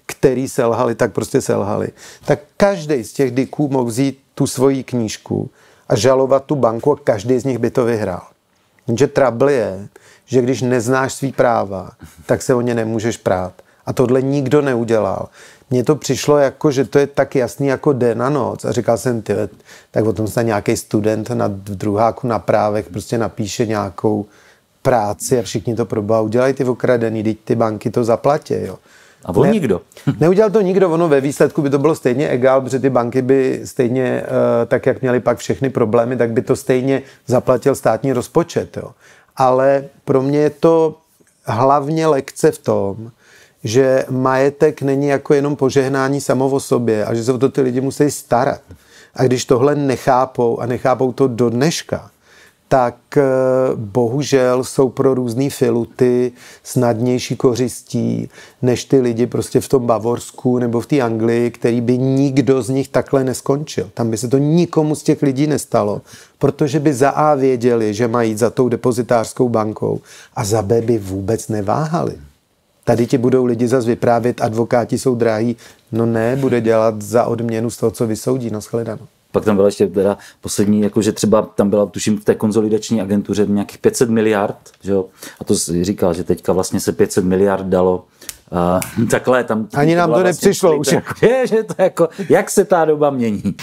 který selhali, tak prostě selhali. Tak každý z těch diků mohl vzít tu svoji knížku a žalovat tu banku a každý z nich by to vyhrál. Jenže trouble je, že když neznáš svý práva, tak se o ně nemůžeš prát. A tohle nikdo neudělal. Mně to přišlo jako, že to je tak jasný jako den a noc. A říkal jsem, tak o tom se nějaký student na druháku na právech prostě napíše nějakou práci a všichni to udělají ty okradený, teď ty banky to zaplatí. Jo. A on nikdo. Neudělal to nikdo, ono ve výsledku by to bylo stejně egál, protože ty banky by stejně, tak jak měly pak všechny problémy, tak by to stejně zaplatil státní rozpočet. Jo. Ale pro mě je to hlavně lekce v tom, že majetek není jako jenom požehnání samo o sobě a že se o to ty lidi musí starat. A když tohle nechápou a nechápou to do dneška, tak bohužel jsou pro různý filuty snadnější kořistí než ty lidi prostě v tom Bavorsku nebo v té Anglii, který by nikdo z nich takhle neskončil. Tam by se to nikomu z těch lidí nestalo, protože by za A věděli, že mají za tou depozitářskou bankou a za B by vůbec neváhali. Tady ti budou lidi zase vyprávět, advokáti jsou drahí. No ne, bude dělat za odměnu z toho, co vysoudí, no shledanou. Pak tam byla ještě teda poslední, jakože třeba tam byla, tuším, v té konzolidační agentuře nějakých 500 miliard, že jo? A to říkal, že teďka vlastně se 500 miliard dalo. Takhle tam... Ani nám to vlastně nepřišlo už. Že to jako, jak se ta doba mění.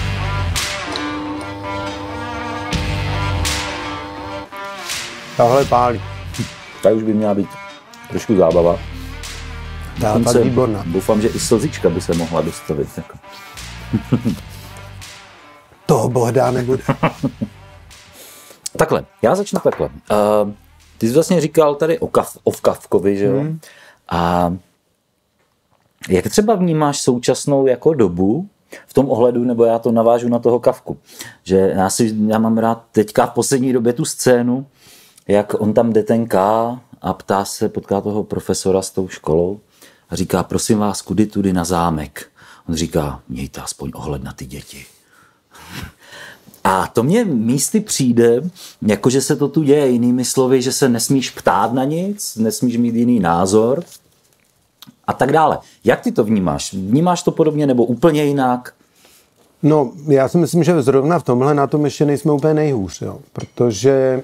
Tahle pálí. Tak už by měla být trošku zábava. Dokonce výborná. Doufám, že i slzička by se mohla dostavit. Jako. Toho bohdá nebude. Takhle, já začnu takhle. Ty jsi vlastně říkal tady o Kafkovi, že jo? A jak třeba vnímáš současnou jako dobu v tom ohledu, nebo já to navážu na toho Kafku, že já mám rád teďka v poslední době tu scénu, jak on tam jde ten K a ptá se, potká toho profesora s tou školou a říká, prosím vás, kudy tudy na zámek. On říká, mějte aspoň ohled na ty děti. A to mně místy přijde, jako že se to tu děje, jinými slovy, že se nesmíš ptát na nic, nesmíš mít jiný názor a tak dále. Jak ty to vnímáš? Vnímáš to podobně nebo úplně jinak? No, já si myslím, že zrovna v tomhle na tom ještě nejsme úplně nejhůř, jo? Protože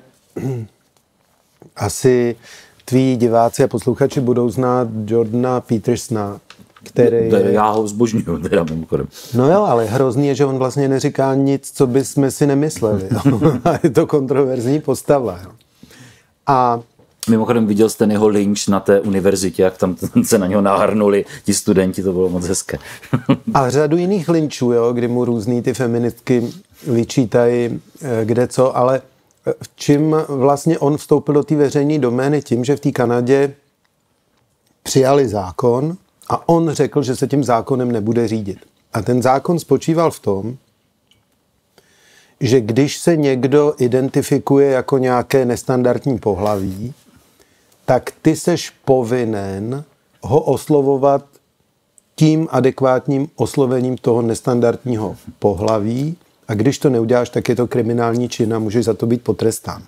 asi tví diváci a posluchači budou znát Jordana Petersona, který... Já ho zbožňuju, teda mimochodem. No jo, ale hrozný je, že on vlastně neříká nic, co bychom si nemysleli. A je to kontroverzní postava. Jo. A mimochodem viděl jste jeho lynč na té univerzitě, jak tam se na něho nahrnuli ti studenti, to bylo moc hezké. A řadu jiných lynčů, jo, kdy mu různý ty feministky vyčítají kde co, ale čím vlastně on vstoupil do té veřejné domény tím, že v té Kanadě přijali zákon a on řekl, že se tím zákonem nebude řídit. A ten zákon spočíval v tom, že když se někdo identifikuje jako nějaké nestandardní pohlaví, tak ty seš povinen ho oslovovat tím adekvátním oslovením toho nestandardního pohlaví a když to neuděláš, tak je to kriminální čin a můžeš za to být potrestán.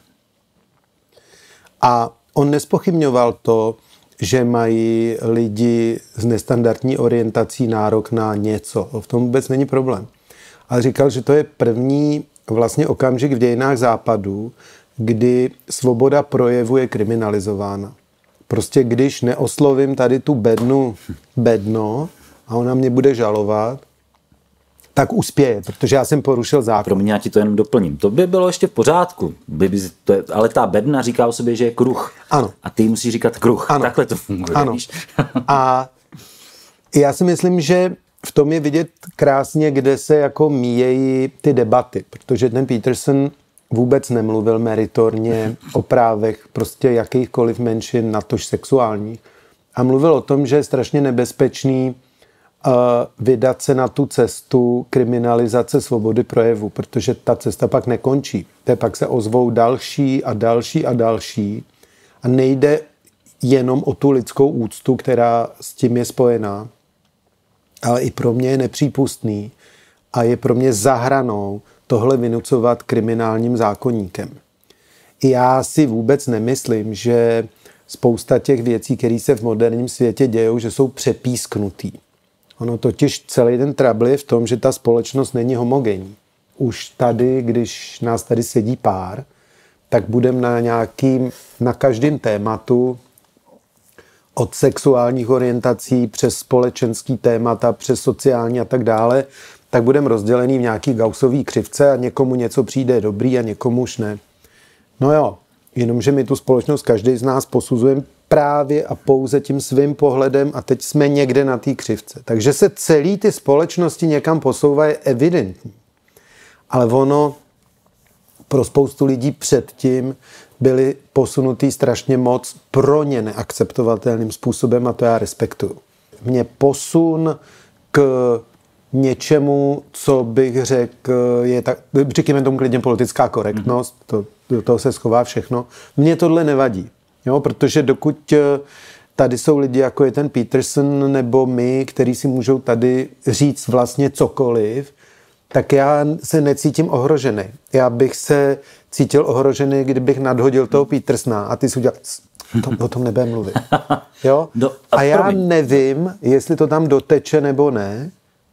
A on nespochybňoval to, že mají lidi s nestandardní orientací nárok na něco. V tom vůbec není problém. Ale říkal, že to je první vlastně okamžik v dějinách Západu, kdy svoboda projevu je kriminalizována. Prostě když neoslovím tady tu bednu bedno a ona mě bude žalovat, tak uspěje, protože já jsem porušil zákon. Pro mě já ti to jenom doplním. To by bylo ještě v pořádku, ale ta bedna říká o sobě, že je kruh. Ano. A ty musíš říkat kruh. Ano. Takhle to funguje. Ano. A já si myslím, že v tom je vidět krásně, kde se jako míjejí ty debaty, protože ten Peterson vůbec nemluvil meritorně o právech prostě jakýchkoliv menšin, natož sexuálních. A mluvil o tom, že je strašně nebezpečný vydat se na tu cestu kriminalizace svobody projevu, protože ta cesta pak nekončí. Pak se ozvou další a další a další a nejde jenom o tu lidskou úctu, která s tím je spojená, ale i pro mě je nepřípustný a je pro mě za hranou tohle vynucovat kriminálním zákoníkem. Já si vůbec nemyslím, že spousta těch věcí, které se v moderním světě dějou, že jsou přepísknutý. Ono totiž celý ten trouble je v tom, že ta společnost není homogenní. Už tady, když nás tady sedí pár, tak budeme na každém tématu od sexuálních orientací přes společenský témata, přes sociální a tak dále, tak budeme rozdělený v nějaký gaussový křivce a někomu něco přijde dobrý a někomu už ne. No jo, jenomže my tu společnost každý z nás posuzujeme právě a pouze tím svým pohledem a teď jsme někde na té křivce. Takže se celý ty společnosti někam posouvají, je evidentní. Ale ono pro spoustu lidí předtím byly posunutý strašně moc pro ně neakceptovatelným způsobem a to já respektuju. Mě posun k něčemu, co bych řekl, je tak, řekněme tomu klidně politická korektnost, do toho se schová všechno. Mně tohle nevadí, jo, protože dokud tady jsou lidi, jako je ten Peterson nebo my, kteří si můžou tady říct vlastně cokoliv, tak já se necítím ohrožený. Já bych se cítil ohrožený, kdybych nadhodil toho Petersona a ty si udělal, o tom nebudem mluvit. Jo? A já nevím, jestli to tam doteče nebo ne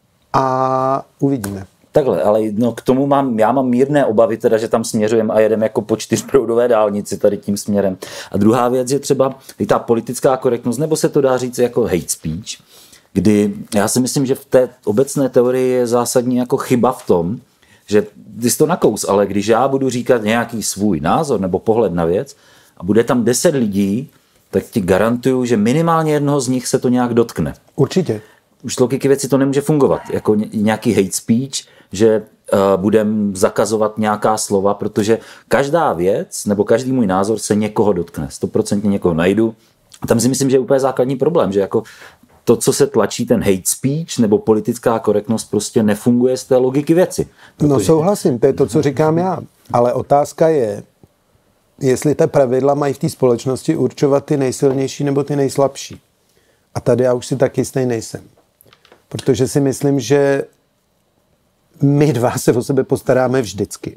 a uvidíme. Takhle, ale no, k tomu já mám mírné obavy, teda, že tam směřujeme a jedeme jako po 4proudové dálnici tady tím směrem. A druhá věc je třeba i ta politická korektnost, nebo se to dá říct jako hate speech, kdy já si myslím, že v té obecné teorii je zásadní jako chyba v tom, že ty jsi to nakous, ale když já budu říkat nějaký svůj názor nebo pohled na věc a bude tam 10 lidí, tak ti garantuju, že minimálně jednoho z nich se to nějak dotkne. Určitě. Už z logiky věci to nemůže fungovat. Jako nějaký hate speech, že budem zakazovat nějaká slova, protože každá věc nebo každý můj názor se někoho dotkne. 100% někoho najdu. A tam si myslím, že je úplně základní problém, že jako to, co se tlačí, ten hate speech nebo politická korektnost prostě nefunguje z té logiky věci. Protože... No souhlasím, to je to, co říkám já. Ale otázka je, jestli ta pravidla mají v té společnosti určovat ty nejsilnější nebo ty nejslabší. A tady já už si tak jistý nejsem. Protože si myslím, že my dva se o sebe postaráme vždycky.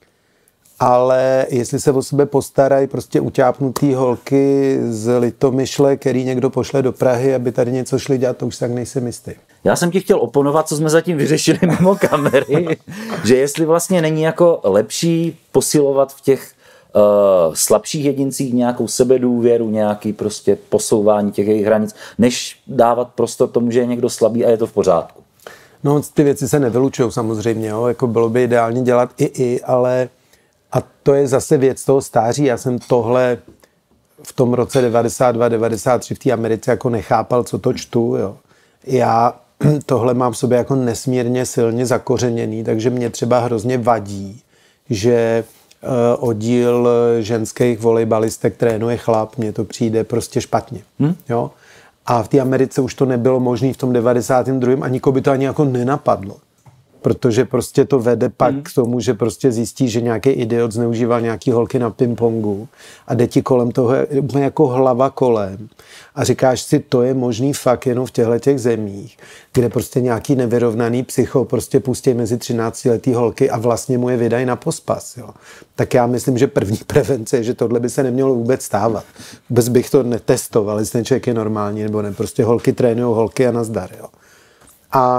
Ale jestli se o sebe postarají prostě utápnutý holky z Litomyšle, který někdo pošle do Prahy, aby tady něco šli dělat, to už tak nejsem jistý. Já jsem ti chtěl oponovat, co jsme zatím vyřešili mimo kamery, že jestli vlastně není jako lepší posilovat v těch slabších jedincích nějakou sebedůvěru, nějaký prostě posouvání těch jejich hranic, než dávat prostor tomu, že je někdo slabý a je to v pořádku. No, ty věci se nevylučují samozřejmě, jo? Jako bylo by ideálně dělat ale a to je zase věc toho stáří. Já jsem tohle v tom roce 92-93 v té Americe jako nechápal, co to čtu. Jo. Já tohle mám v sobě jako nesmírně silně zakořeněný, takže mě třeba hrozně vadí, že oddíl ženských volejbalistek trénuje chlap. Mně to přijde prostě špatně. Jo. A v té Americe už to nebylo možné v tom 92. a nikoho by to ani jako nenapadlo. Protože prostě to vede pak k tomu, že prostě zjistí, že nějaký idiot zneužíval nějaký holky na pingpongu a jde ti kolem toho úplně jako hlava kolem a říkáš si, to je možný fakt jenom v těchto zemích, kde prostě nějaký nevyrovnaný psycho prostě pustí mezi 13letý holky a vlastně mu je vydají na pospas. Jo. Tak já myslím, že první prevence je, že tohle by se nemělo vůbec stávat. Vůbec bych to netestoval, jestli ten člověk je normální nebo ne. Prostě holky trénují holky a nazdar. Jo. A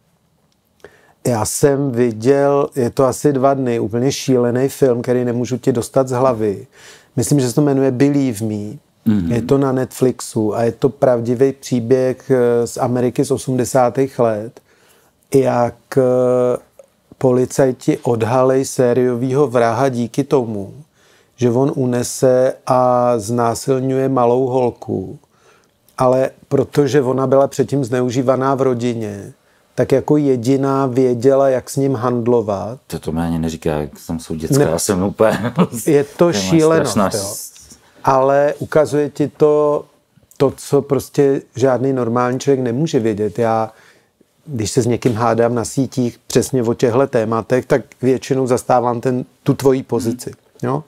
já jsem viděl, je to asi 2 dny, úplně šílený film, který nemůžu ti dostat z hlavy. Myslím, že se to jmenuje Believe Me. Je to na Netflixu a je to pravdivý příběh z Ameriky z 80. let, jak policajti odhalej sériovýho vraha díky tomu, že on unese a znásilňuje malou holku, ale protože ona byla předtím zneužívaná v rodině, tak jako jediná věděla, jak s ním handlovat. To mě ani neříká, jak tam jsou dětská, já jsem úplně... Je to šílenost, jo. Ale ukazuje ti to, co prostě žádný normální člověk nemůže vědět. Já, když se s někým hádám na sítích přesně o těchto tématech, tak většinou zastávám tu tvoji pozici, jo.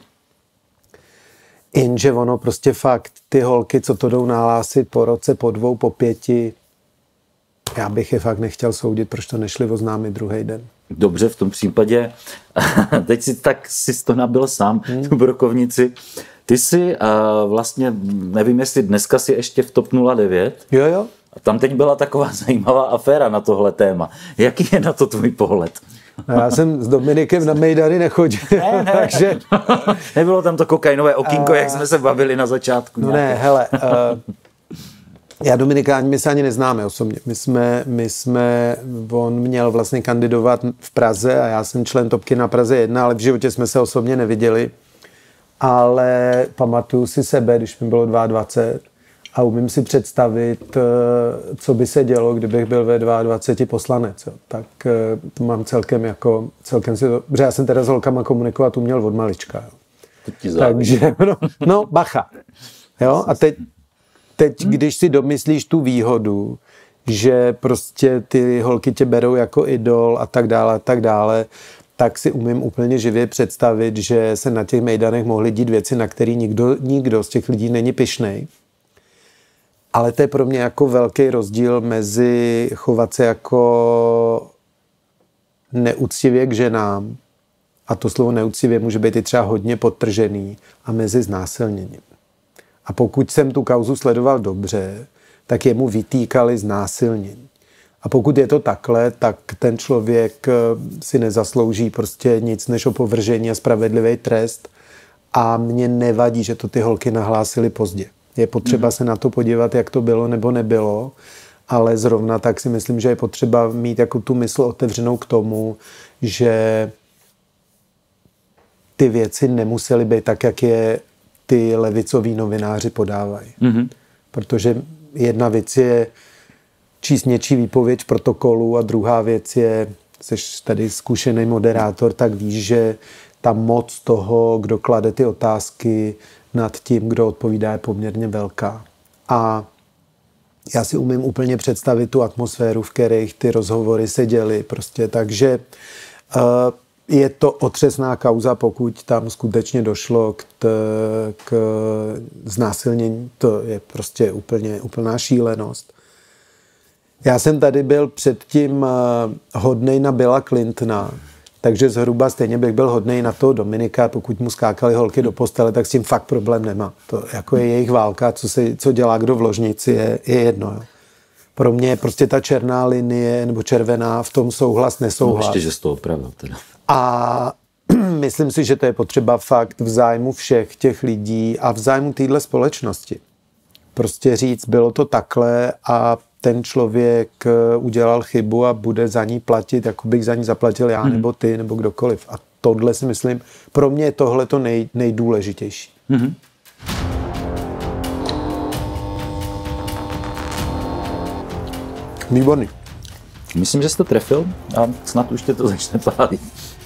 Jenže ono prostě fakt, ty holky, co to jdou nahlásit po roce, po 2, po 5, já bych je fakt nechtěl soudit, proč to nešli oznámit druhý den. Dobře, v tom případě, teď si to nabil sám, tu brokovnici, Ty jsi vlastně, nevím, jestli dneska si ještě v TOP 09. Jo. A tam teď byla taková zajímavá aféra na tohle téma. Jaký je na to tvůj pohled? Já jsem s Dominikem na mejdany nechodil. Ne. Takže... Nebylo tam to kokainové okýnko, jak jsme se bavili na začátku. No ne, hele, já Dominika, my se ani neznáme osobně. On měl vlastně kandidovat v Praze a já jsem člen Topky na Praze 1, ale v životě jsme se osobně neviděli. Ale pamatuju si sebe, když mi bylo 22 a umím si představit, co by se dělo, kdybych byl ve 22 poslanec. Jo. Tak to mám celkem si to, protože já jsem teda s holkama komunikovat uměl od malička. Jo. Takže, no, bacha. Jo, a teď, když si domyslíš tu výhodu, že prostě ty holky tě berou jako idol a tak dále, tak si umím úplně živě představit, že se na těch mejdanech mohly dít věci, na které nikdo z těch lidí není pyšnej. Ale to je pro mě jako velký rozdíl mezi chovat se jako neúctivě k ženám, a to slovo neúctivě může být i třeba hodně podtržený, a mezi znásilněním. A pokud jsem tu kauzu sledoval dobře, tak jemu vytýkali znásilnění. A pokud je to takhle, tak ten člověk si nezaslouží prostě nic než opovržení a spravedlivý trest. A mně nevadí, že to ty holky nahlásily pozdě. Je potřeba se na to podívat, jak to bylo nebo nebylo, ale zrovna tak si myslím, že je potřeba mít jako tu mysl otevřenou k tomu, že ty věci nemusely být tak, jak je ty levicoví novináři podávají. Protože jedna věc je číst něčí výpověď v protokolu a druhá věc je, jsi tady zkušený moderátor, tak víš, že ta moc toho, kdo klade ty otázky nad tím, kdo odpovídá, je poměrně velká. A já si umím úplně představit tu atmosféru, v kterých ty rozhovory se děly. Prostě. Takže je to otřesná kauza, pokud tam skutečně došlo k znásilnění. To je prostě úplná šílenost. Já jsem tady byl předtím hodnej na Billa Clintona, takže zhruba stejně bych byl hodnej na toho Dominika, pokud mu skákaly holky do postele, tak s tím fakt problém nemá. To jako je jejich válka, co dělá kdo v ložnici, je jedno. Jo. Pro mě je prostě ta černá linie, nebo červená, v tom souhlas, nesouhlas. No, ještě, že jsi to opravil teda. A myslím si, že to je potřeba fakt v zájmu všech těch lidí a v zájmu téhle společnosti. Prostě říct, bylo to takhle a ten člověk udělal chybu a bude za ní platit, jako bych za ní zaplatil já, nebo ty, nebo kdokoliv. A tohle si myslím, pro mě je tohle to nejdůležitější. Výborný. Myslím, že jsi to trefil a snad už tě to začne pálit.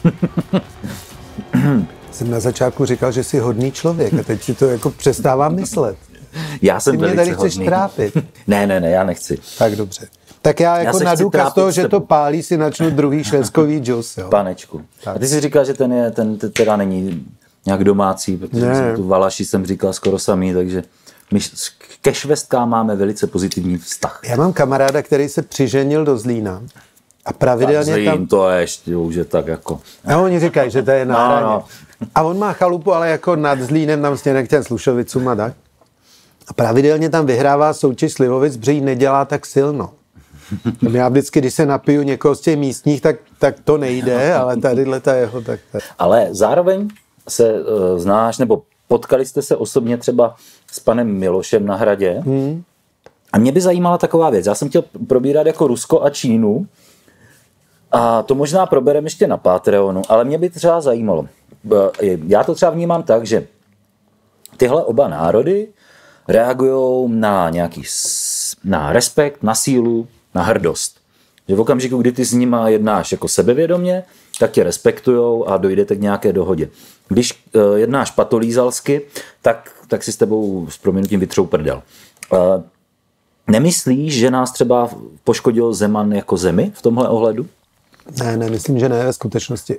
Jsem na začátku říkal, že jsi hodný člověk a teď si to jako přestávám myslet. Já jsem velice hodný. Ty mě tady chceš trápit. Ne, já nechci. Tak dobře. Tak já jako na důkaz toho, že to pálí, si načnu druhý šleskový džus. Jo. Panečku. Tak. A ty jsi říkal, že ten teda není nějak domácí, protože jsem tu Valaši jsem říkal skoro samý, takže my ke švestkám máme velice pozitivní vztah. Já mám kamaráda, který se přiženil do Zlína a pravidelně Zlín, tam... to je ještě už je tak jako... A oni říkají, že to je na hraně. No. A on má chalupu, ale jako nad Zlínem, tam stěnek těm Slušovicům a tak. A pravidelně tam vyhrává soutěž slivovic, protože jí nedělá tak silno. Já vždycky, když se napiju někoho z těch místních, tak to nejde, ale tadyhle ta jeho tak... Ale zároveň se znáš, nebo potkali jste se osobně třeba s panem Milošem na Hradě. A mě by zajímala taková věc. Já jsem chtěl probírat jako Rusko a Čínu. A to možná probereme ještě na Patreonu, ale mě by třeba zajímalo. Já to třeba vnímám tak, že tyhle oba národy reagují na na respekt, na sílu, na hrdost. Že v okamžiku, kdy ty s nima jednáš jako sebevědomě, tak tě respektujou a dojdete k nějaké dohodě. Když jednáš patolízalsky, tak si s tebou s prominutím vytřou prdel. Nemyslíš, že nás třeba poškodil Zeman jako zemi v tomhle ohledu? Ne, myslím, že ne ve skutečnosti.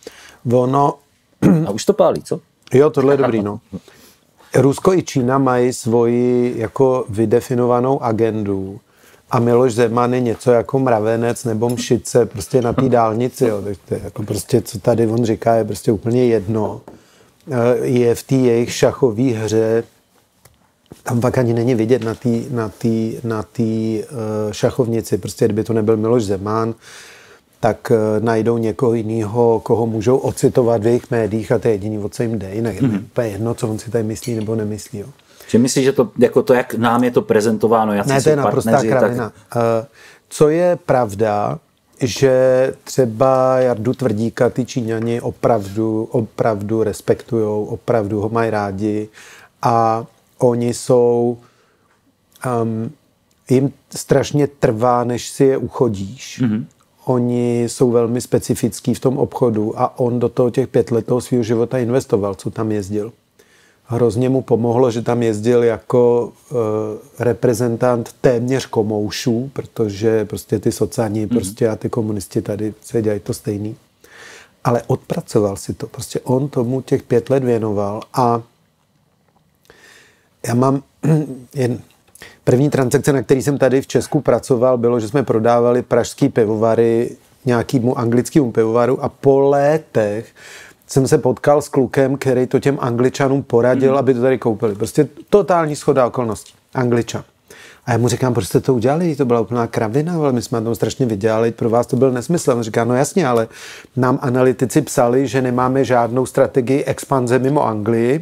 A už to pálí, co? Jo, tohle je dobrý, no. Rusko i Čína mají svoji jako vydefinovanou agendu a Miloš Zeman je něco jako mravenec nebo mšice prostě na té dálnici. Jo. Tak to je jako prostě, co tady on říká, je prostě úplně jedno. je v té jejich šachové hře, tam pak ani není vidět na té šachovnici. Prostě kdyby to nebyl Miloš Zeman, tak najdou někoho jiného, koho můžou ocitovat v jejich médiích a to je jediný, o co jim jde. Jinak je úplně jedno, co on si tady myslí nebo nemyslí. Jo. Že myslíš, že to, jako to, jak nám je to prezentováno, jak ne, to je naprostá kravina. Tak... Co je pravda, že třeba Jardu Tvrdíka ty Číňani opravdu respektujou, opravdu ho mají rádi a oni jsou, jim strašně trvá, než si je uchodíš. Mm-hmm. Oni jsou velmi specifický v tom obchodu a on do toho těch 5 let toho svého života investoval, co tam jezdil. Hrozně mu pomohlo, že tam jezdil jako reprezentant téměř komoušů, protože prostě ty socani prostě a ty komunisti tady se dělají to stejný. Ale odpracoval si to. Prostě on tomu těch 5 let věnoval a já mám první transakce, na který jsem tady v Česku pracoval, bylo, že jsme prodávali pražský pivovary nějakému anglickému pivovaru a po létech jsem se potkal s klukem, který to těm Angličanům poradil, aby to tady koupili. Prostě totální shoda okolností. Angličan. A já mu říkám, proč jste to udělali? To byla úplná kravina, ale my jsme na tom strašně vydělali, pro vás to byl nesmysl. On říká, no jasně, ale nám analytici psali, že nemáme žádnou strategii expanze mimo Anglii.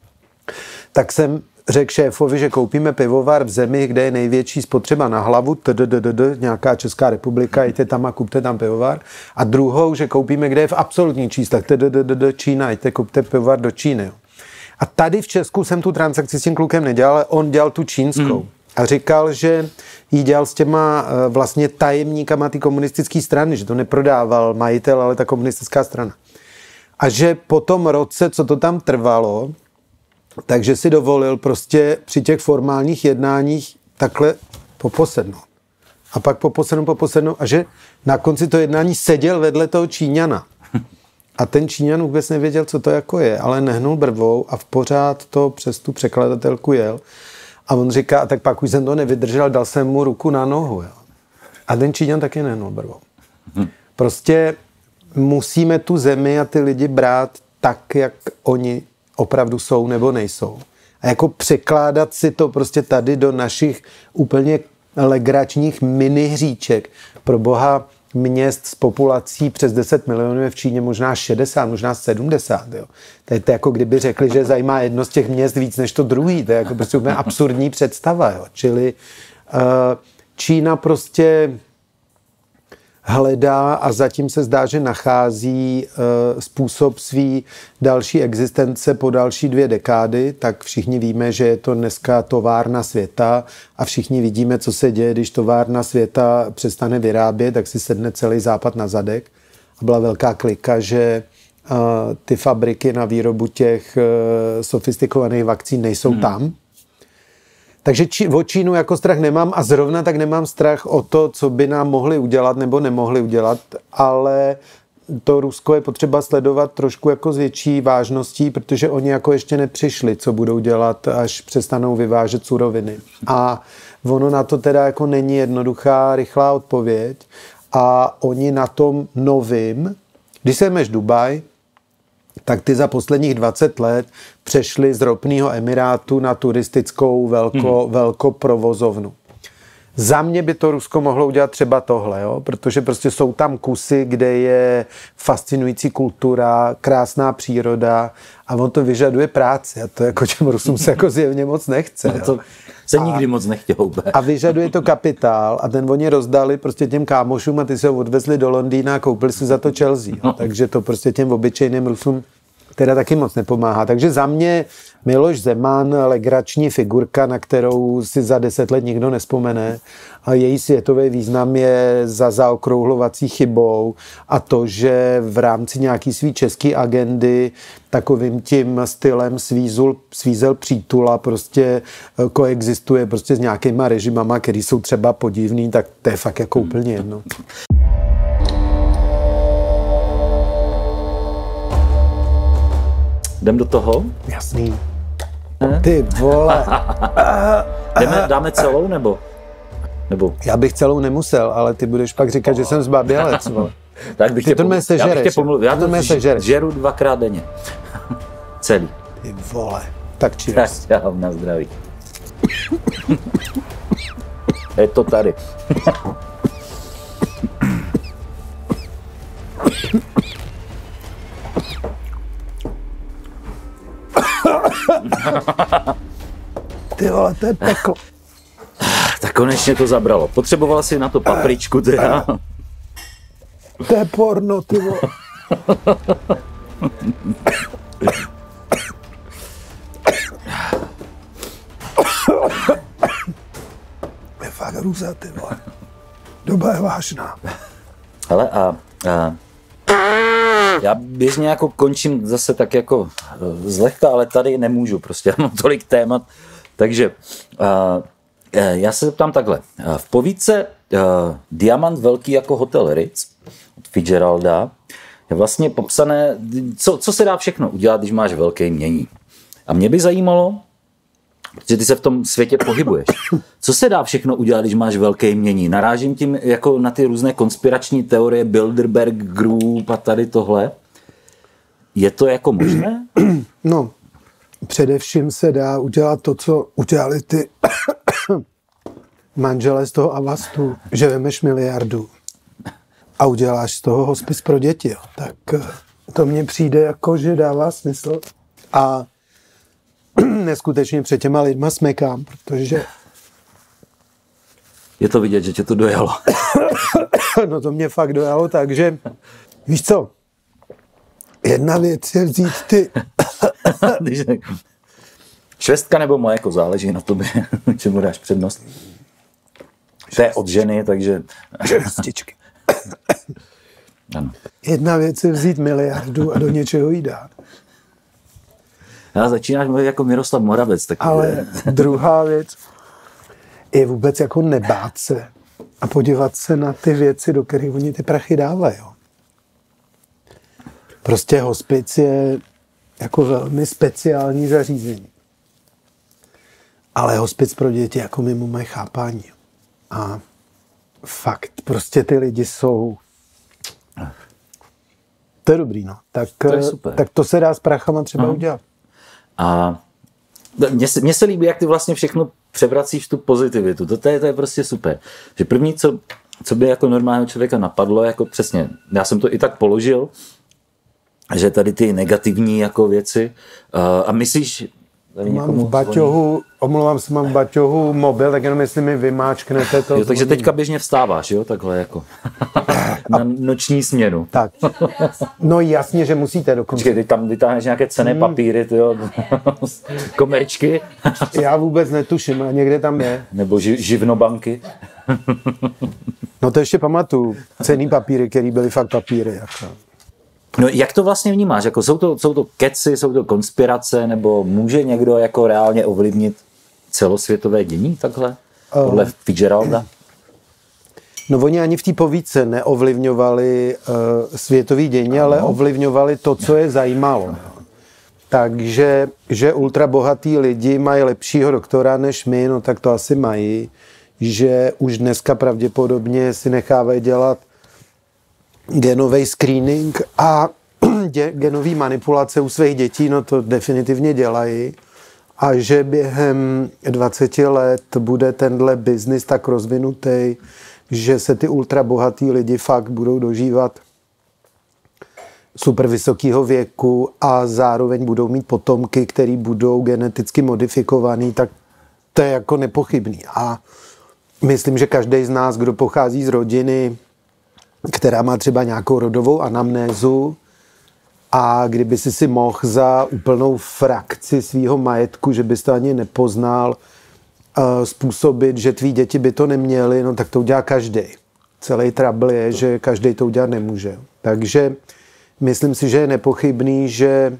Tak jsem řekl šéfovi, že koupíme pivovar v zemi, kde je největší spotřeba na hlavu, nějaká Česká republika, jděte tam a kupte tam pivovar. A druhou, že koupíme, kde je v absolutních číslech, Čína, jděte kupte pivovar do Číny. A tady v Česku jsem tu transakci s tím klukem nedělal, ale on dělal tu čínskou. A říkal, že ji dělal s těma vlastně tajemníkama ty komunistické strany, že to neprodával majitel, ale ta komunistická strana. A že po tom roce, co to tam trvalo, takže si dovolil prostě při těch formálních jednáních takhle poposednout. A pak poposednout a že na konci toho jednání seděl vedle toho Číňana. A ten Číňan vůbec nevěděl, co to jako je, ale nehnul brvou a v pořád to přes tu překladatelku jel. A on říká, a tak pak už jsem to nevydržel, dal jsem mu ruku na nohu. Jo. A ten Číňan taky nehnul brvou. Prostě musíme tu zemi a ty lidi brát tak, jak oni opravdu jsou nebo nejsou. A jako překládat si to prostě tady do našich úplně legračních minihříček. Pro boha měst s populací přes 10 milionů je v Číně možná 60, možná 70. Jo. To je jako kdyby řekli, že zajímá jedno z těch měst víc než to druhý. To je jako prostě úplně absurdní představa. Jo. Čili Čína prostě hledá a zatím se zdá, že nachází způsob svý další existence po další 2 dekády, tak všichni víme, že je to dneska továrna světa a všichni vidíme, co se děje, když továrna světa přestane vyrábět, tak si sedne celý západ na zadek. A byla velká klika, že ty fabriky na výrobu těch sofistikovaných vakcín nejsou tam. Takže o Čínu jako strach nemám a zrovna tak nemám strach o to, co by nám mohli udělat nebo nemohli udělat, ale to Rusko je potřeba sledovat trošku jako s větší vážností, protože oni jako ještě nepřišli, co budou dělat, až přestanou vyvážet suroviny. A ono na to teda jako není jednoduchá, rychlá odpověď a oni na tom novým, když se jdeš Dubaj, tak ty za posledních 20 let přešli z ropného emirátu na turistickou velkoprovozovnu. Za mě by to Rusko mohlo udělat třeba tohle, jo? Protože prostě jsou tam kusy, kde je fascinující kultura, krásná příroda a on to vyžaduje práci a to jako těm Rusům se jako zjevně moc nechce. No to se nikdy moc nechtěl. A vyžaduje to kapitál a ten oni rozdali prostě těm kámošům a ty se ho odvezli do Londýna a koupili si za to Chelsea. No. Takže to prostě těm obyčejným Rusům teda taky moc nepomáhá. Takže za mě Miloš Zeman, legrační figurka, na kterou si za 10 let nikdo nespomene. A její světový význam je za zaokrouhlovací chybou a to, že v rámci nějaký svý české agendy takovým tím stylem svízel přítula prostě koexistuje prostě s nějakýma režimama, který jsou třeba podivný, tak to je fakt jako úplně jedno. Jdem do toho? Jasný. Ty vole. Dáme celou, nebo? Já bych celou nemusel, ale ty budeš pak říkat, že jsem zbabělec, vole. Tak bych ty to mě sežereš. Já to žeru 2krát denně. Celý. Ty vole. Tak cheers. Tak čau, na zdraví. Je to tady. Ty vole, to je peklo. Tak konečně to zabralo. Potřebovala si na to papričku teda. To je porno, ty vole. Je fakt hrůza, ty vole. Doba je vážná. Hele já běžně jako končím zase tak jako zlehka, ale tady nemůžu, prostě já mám tolik témat. Takže já se zeptám takhle. V povídce Diamant velký jako hotel Ritz od Fitzgeralda je vlastně popsané, co se dá všechno udělat, když máš velké jmění. A mě by zajímalo, protože ty se v tom světě pohybuješ, co se dá všechno udělat, když máš velké jmění. Narážím tím jako na ty různé konspirační teorie Bilderberg Group a tady tohle. Je to jako možné? No, především se dá udělat to, co udělali ty manželé z toho Avastu, že vemeš miliardu a uděláš z toho hospic pro děti. Jo. Tak to mně přijde jako, že dává smysl. A neskutečně před těma lidma smekám, protože... Je to vidět, že tě to dojalo. No to mě fakt dojalo, takže víš co? Jedna věc je vzít ty... Švestka nebo mléko, záleží na tobě, čemu dáš přednost. To je od ženy, takže... Švestičky. Ano. Jedna věc je vzít miliardu a do něčeho jí dát. Já začínáš mluvit jako Miroslav Moravec. Tak ale druhá věc je vůbec jako nebát se a podívat se na ty věci, do kterých oni ty prachy dávají. Prostě hospic je jako velmi speciální zařízení. Ale hospic pro děti jako mimo moje chápání. A fakt, prostě ty lidi jsou... To je dobrý, no. Tak to je super. Tak to se dá s prachama třeba udělat. A mně se líbí, jak ty vlastně všechno převracíš tu pozitivitu. To je prostě super. Že první, co by jako normálního člověka napadlo, jako přesně, já jsem to i tak položil, že tady ty negativní jako věci a myslíš... Mám v baťohu, omlouvám se, mám v baťohu mobil, tak jenom jestli mi vymáčknete to... Jo, takže teďka běžně vstáváš, jo, takhle jako na noční směnu. Tak, no jasně, že musíte dokonce. Počkej, ty tam vytáhneš nějaké cenné papíry, tyjo, komerčky. Já vůbec netuším, a někde tam je. Nebo živnobanky. No to ještě pamatuju, cenný papíry, které byly fakt papíry. Jako. No jak to vlastně vnímáš? Jako jsou to keci, jsou to konspirace, nebo může někdo jako reálně ovlivnit celosvětové dění takhle? Podle Fitzgeralda? No oni ani v té povídce neovlivňovali světový dění, ale ovlivňovali to, co je zajímalo. Takže, že ultrabohatý lidi mají lepšího doktora než my, no tak to asi mají. Že už dneska pravděpodobně si nechávají dělat genový screening a genový manipulace u svých dětí, no to definitivně dělají. A že během 20 let bude tenhle biznis tak rozvinutý, že se ty ultrabohatý lidi fakt budou dožívat super vysokého věku a zároveň budou mít potomky, který budou geneticky modifikovaný, tak to je jako nepochybný. A myslím, že každý z nás, kdo pochází z rodiny, která má třeba nějakou rodovou anamnézu a kdyby si mohl za úplnou frakci svýho majetku, že bys to ani nepoznal, způsobit, že tvý děti by to neměly, no tak to udělá každý. Celý trouble je, že každý to udělat nemůže. Takže myslím si, že je nepochybný, že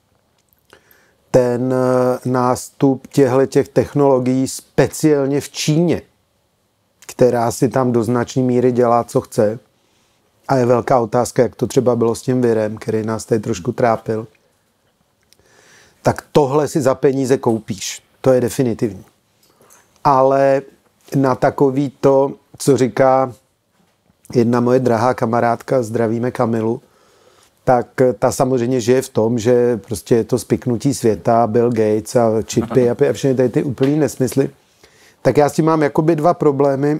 ten nástup těch technologií, speciálně v Číně, která si tam do značné míry dělá, co chce, a je velká otázka, jak to třeba bylo s tím virem, který nás tady trošku trápil, tak tohle si za peníze koupíš. To je definitivní. Ale na takový to, co říká jedna moje drahá kamarádka, zdravíme Kamilu, tak ta samozřejmě žije v tom, že prostě je to spiknutí světa, Bill Gates a čipy a všechny tady ty úplný nesmysly. Tak já s tím mám jakoby dva problémy.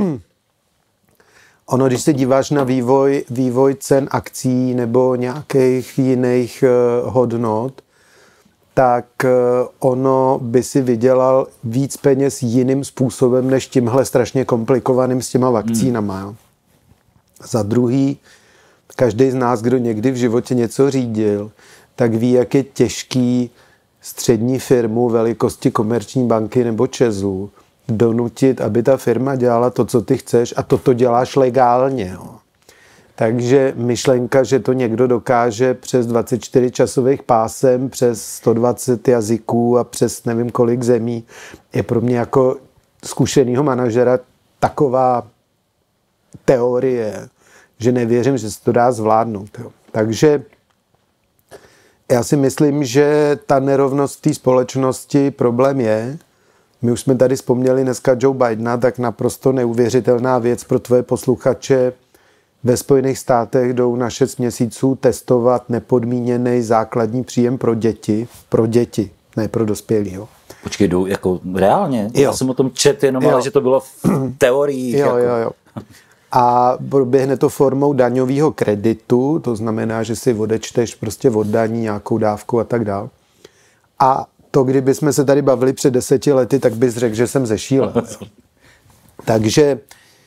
Ono, když se díváš na vývoj cen akcí nebo nějakých jiných hodnot, tak ono by si vydělal víc peněz jiným způsobem, než tímhle strašně komplikovaným s těma vakcínama. Jo. Za druhý, každý z nás, kdo někdy v životě něco řídil, tak ví, jak je těžký střední firmu velikosti Komerční banky nebo ČEZu donutit, aby ta firma dělala to, co ty chceš, a to děláš legálně. Jo. Takže myšlenka, že to někdo dokáže přes 24 časových pásem, přes 120 jazyků a přes nevím kolik zemí, je pro mě jako zkušenýho manažera taková teorie, že nevěřím, že se to dá zvládnout. Jo. Takže já si myslím, že ta nerovnost té společnosti problém je. My už jsme tady vzpomněli dneska Joe Bidena, tak naprosto neuvěřitelná věc pro tvoje posluchače. Ve Spojených státech jdou na 6 měsíců testovat nepodmíněný základní příjem pro děti, ne pro dospělí. Jo. Počkej, jdou jako reálně? Jo. Já jsem o tom četl jenom, ale že to bylo v teorii. Jo. A proběhne to formou daňového kreditu, to znamená, že si odečteš prostě od daní nějakou dávku a tak dál. A to, kdybychom se tady bavili před 10 lety, tak bys řekl, že jsem zešílen. Takže,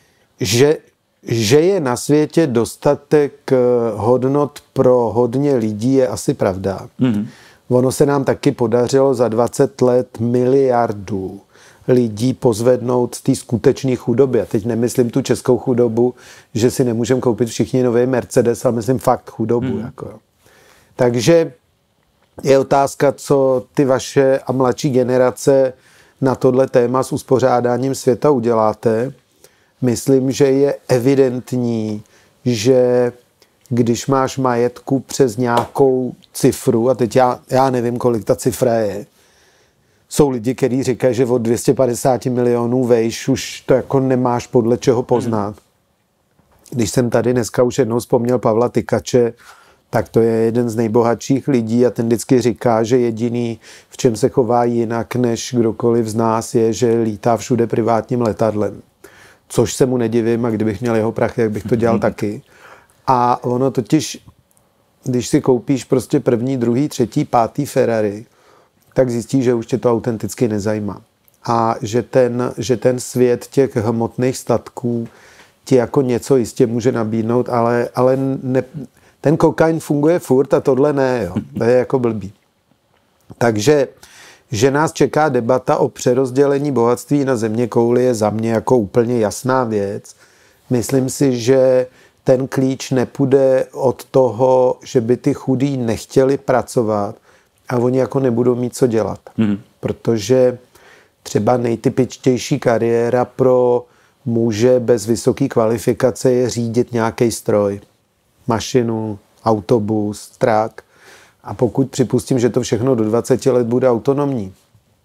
že je na světě dostatek hodnot pro hodně lidí, je asi pravda. Mm-hmm. Ono se nám taky podařilo za 20 let miliardů lidí pozvednout z té skutečné chudoby. A teď nemyslím tu českou chudobu, že si nemůžeme koupit všichni nový Mercedes, ale myslím fakt chudobu. Jako. Takže je otázka, co ty vaše a mladší generace na tohle téma s uspořádáním světa uděláte. Myslím, že je evidentní, že když máš majetku přes nějakou cifru, a teď já nevím, kolik ta cifra je, jsou lidi, kteří říkají, že od 250 milionů vejš už to jako nemáš podle čeho poznat. Když jsem tady dneska už jednou vzpomněl Pavla Tykače, tak to je jeden z nejbohatších lidí a ten vždycky říká, že jediný, v čem se chová jinak než kdokoliv z nás, je, že lítá všude privátním letadlem. Což se mu nedivím, a kdybych měl jeho prachy, tak bych to dělal taky. A ono totiž, když si koupíš prostě první, druhý, třetí, pátý Ferrari, tak zjistíš, že už tě to autenticky nezajímá. A že ten svět těch hmotných statků ti jako něco jistě může nabídnout, ale ne, ten kokain funguje furt a tohle ne, jo. To je jako blbý. Takže, že nás čeká debata o přerozdělení bohatství na zeměkouli, je za mě jako úplně jasná věc. Myslím si, že ten klíč nepůjde od toho, že by ty chudí nechtěli pracovat a oni jako nebudou mít co dělat. Protože třeba nejtypičtější kariéra pro muže bez vysoké kvalifikace je řídit nějaký stroj. Mašinu, autobus, trak. A pokud připustím, že to všechno do 20 let bude autonomní,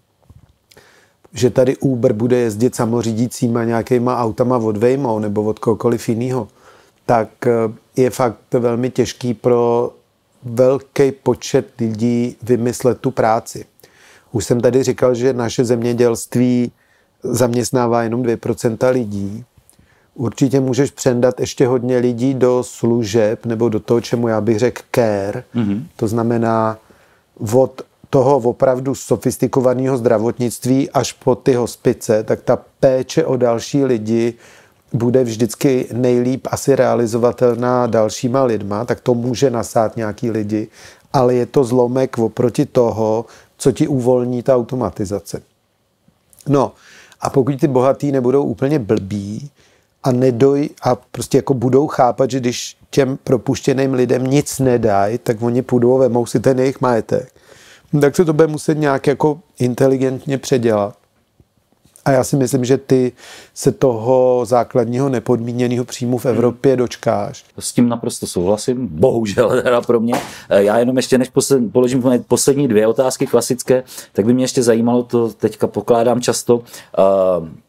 že tady Uber bude jezdit samořídícíma nějakýma autama od Waymo nebo od kohokoliv jiného, tak je fakt velmi těžký pro velký počet lidí vymyslet tu práci. Už jsem tady říkal, že naše zemědělství zaměstnává jenom 2% lidí. Určitě můžeš přendat ještě hodně lidí do služeb nebo do toho, čemu já bych řekl care. To znamená od toho opravdu sofistikovaného zdravotnictví až po ty hospice, tak ta péče o další lidi bude vždycky nejlíp asi realizovatelná dalšíma lidma, tak to může nasát nějaký lidi, ale je to zlomek oproti toho, co ti uvolní ta automatizace. No a pokud ty bohatý nebudou úplně blbí a prostě jako budou chápat, že když těm propuštěným lidem nic nedají, tak oni půjdou a vemou si ten jejich majetek, tak se to bude muset nějak jako inteligentně předělat. A já si myslím, že ty se toho základního nepodmíněného příjmu v Evropě dočkáš. S tím naprosto souhlasím, bohužel teda pro mě. Já jenom ještě, než položím poslední 2 otázky klasické, tak by mě ještě zajímalo, to teďka pokládám často,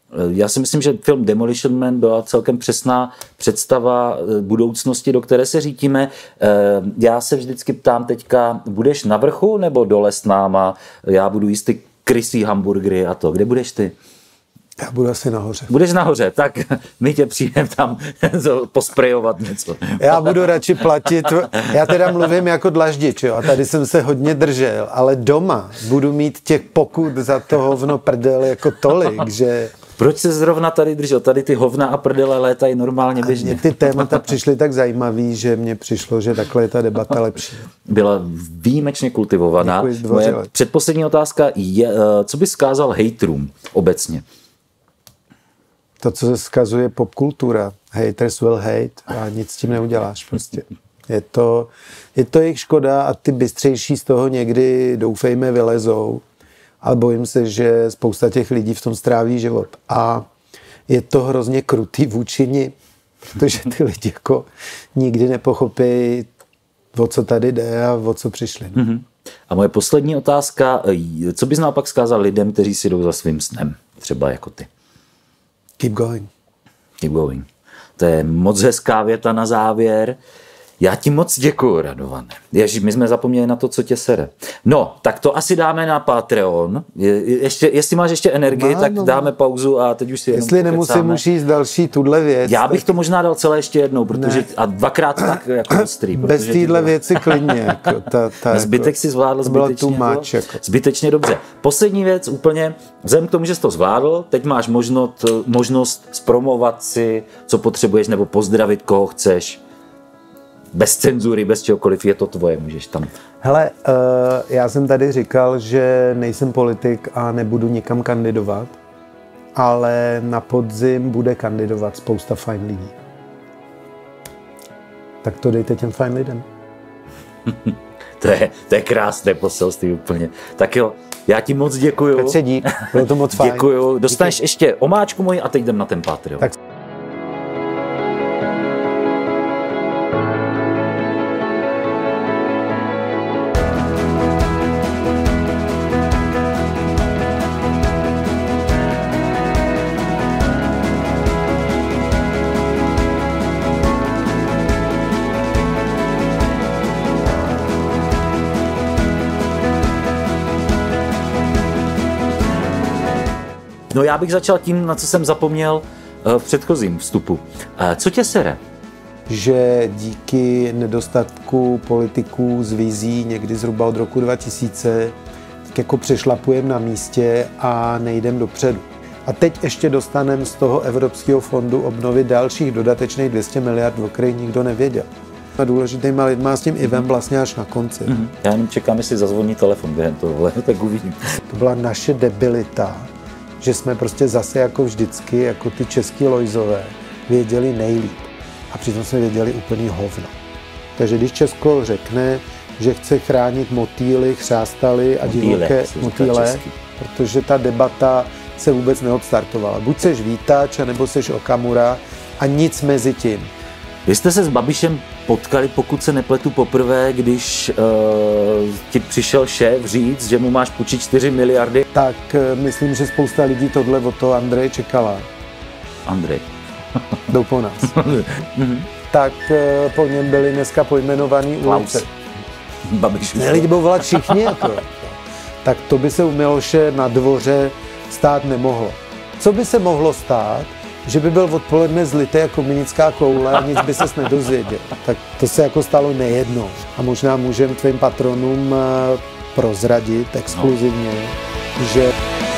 Já si myslím, že film Demolition Man byla celkem přesná představa budoucnosti, do které se řítíme. Já se vždycky ptám teďka, budeš na vrchu nebo dole s náma? Já budu jíst ty krysí hamburgery a to. Kde budeš ty? Já budu asi nahoře. Budeš nahoře, tak my tě přijdeme tam posprejovat něco. Já budu radši platit, já teda mluvím jako dlaždič, jo, a tady jsem se hodně držel, ale doma budu mít těch pokut za to hovno prdel jako tolik, že... Proč se zrovna tady držel? Tady ty hovna a prdele létají normálně běžně. Ty témata přišly tak zajímavý, že mně přišlo, že takhle je ta debata lepší. Byla výjimečně kultivovaná. Moje předposlední otázka je, co bys vzkázal hejterům obecně? To, co se vzkazuje popkultura. Haters will hate a nic s tím neuděláš prostě. Je to jejich škoda a ty bystřejší z toho někdy, doufejme, vylezou. Ale bojím se, že spousta těch lidí v tom stráví život. A je to hrozně krutý vůči ní, protože ty lidi jako nikdy nepochopí, o co tady jde a o co přišli. Mm-hmm. A moje poslední otázka, co bys naopak vzkázal lidem, kteří si jdou za svým snem, třeba jako ty? Keep going. Keep going. To je moc hezká věta na závěr. Já ti moc děkuju, Radovane. Ježiš, my jsme zapomněli na to, co tě sere. No, tak to asi dáme na Patreon. Jestli máš ještě energii, tak dáme pauzu a teď už si jenom jestli nemusím už jíst další tuhle věc. Já bych to možná dal celé ještě jednou, protože a dvakrát tak jako ostrý. Bez téhle věci klidně. Jako, zbytek si zvládl zbytečně dobře. Poslední věc úplně, vzhledem k tomu, že jsi to zvládl, teď máš možnost zpromovat si, co potřebuješ, nebo pozdravit, koho chceš. Bez cenzury, bez čehokoliv, je to tvoje, můžeš tam. Hele, já jsem tady říkal, že nejsem politik a nebudu nikam kandidovat, ale na podzim bude kandidovat spousta fajn lidí. Tak to dejte těm fajn lidem. To je krásné poselství úplně. Tak jo, já ti moc děkuju. Petře, dík, bylo to moc fajn. Děkuju, dostaneš ještě omáčku moji a teď jdem na ten Patreon. Tak. No já bych začal tím, na co jsem zapomněl v předchozím vstupu. Co tě sere? Že díky nedostatku politiků z vizí někdy zhruba od roku 2000 tak jako přešlapujeme na místě a nejdem dopředu. A teď ještě dostaneme z toho Evropského fondu obnovy dalších dodatečných 200 miliard, o kterých nikdo nevěděl. A důležitýma lidma s tím Ivem vlastně až na konci. Já jenom čekám, jestli zazvoní telefon během tohohle, tak uvidím. To byla naše debilita, že jsme prostě zase jako vždycky, jako ty český Lojzové, věděli nejlíp. A přitom jsme věděli úplný hovno. Takže když Česko řekne, že chce chránit motýly, chřástaly a divoké motýle, protože ta debata se vůbec neodstartovala. Buď seš Vítač, anebo seš Okamura a nic mezi tím. Vy jste se s Babišem potkali, pokud se nepletu, poprvé, když ti přišel šéf říct, že mu máš půjčit 4 miliardy? Tak myslím, že spousta lidí tohle od toho Andreje čekala. Andrej. Jdou po nás. Tak po něm byli dneska pojmenovaný ulice. Babiš. Ne, lidi budou volat všichni. Jako. Tak to by se u Miloše na dvoře stát nemohlo. Co by se mohlo stát? Že by byl odpoledne zlitý jako minická koule a nic by ses nedozvěděl. Tak to se jako stalo nejednou. A možná můžeme tvým patronům prozradit exkluzivně, že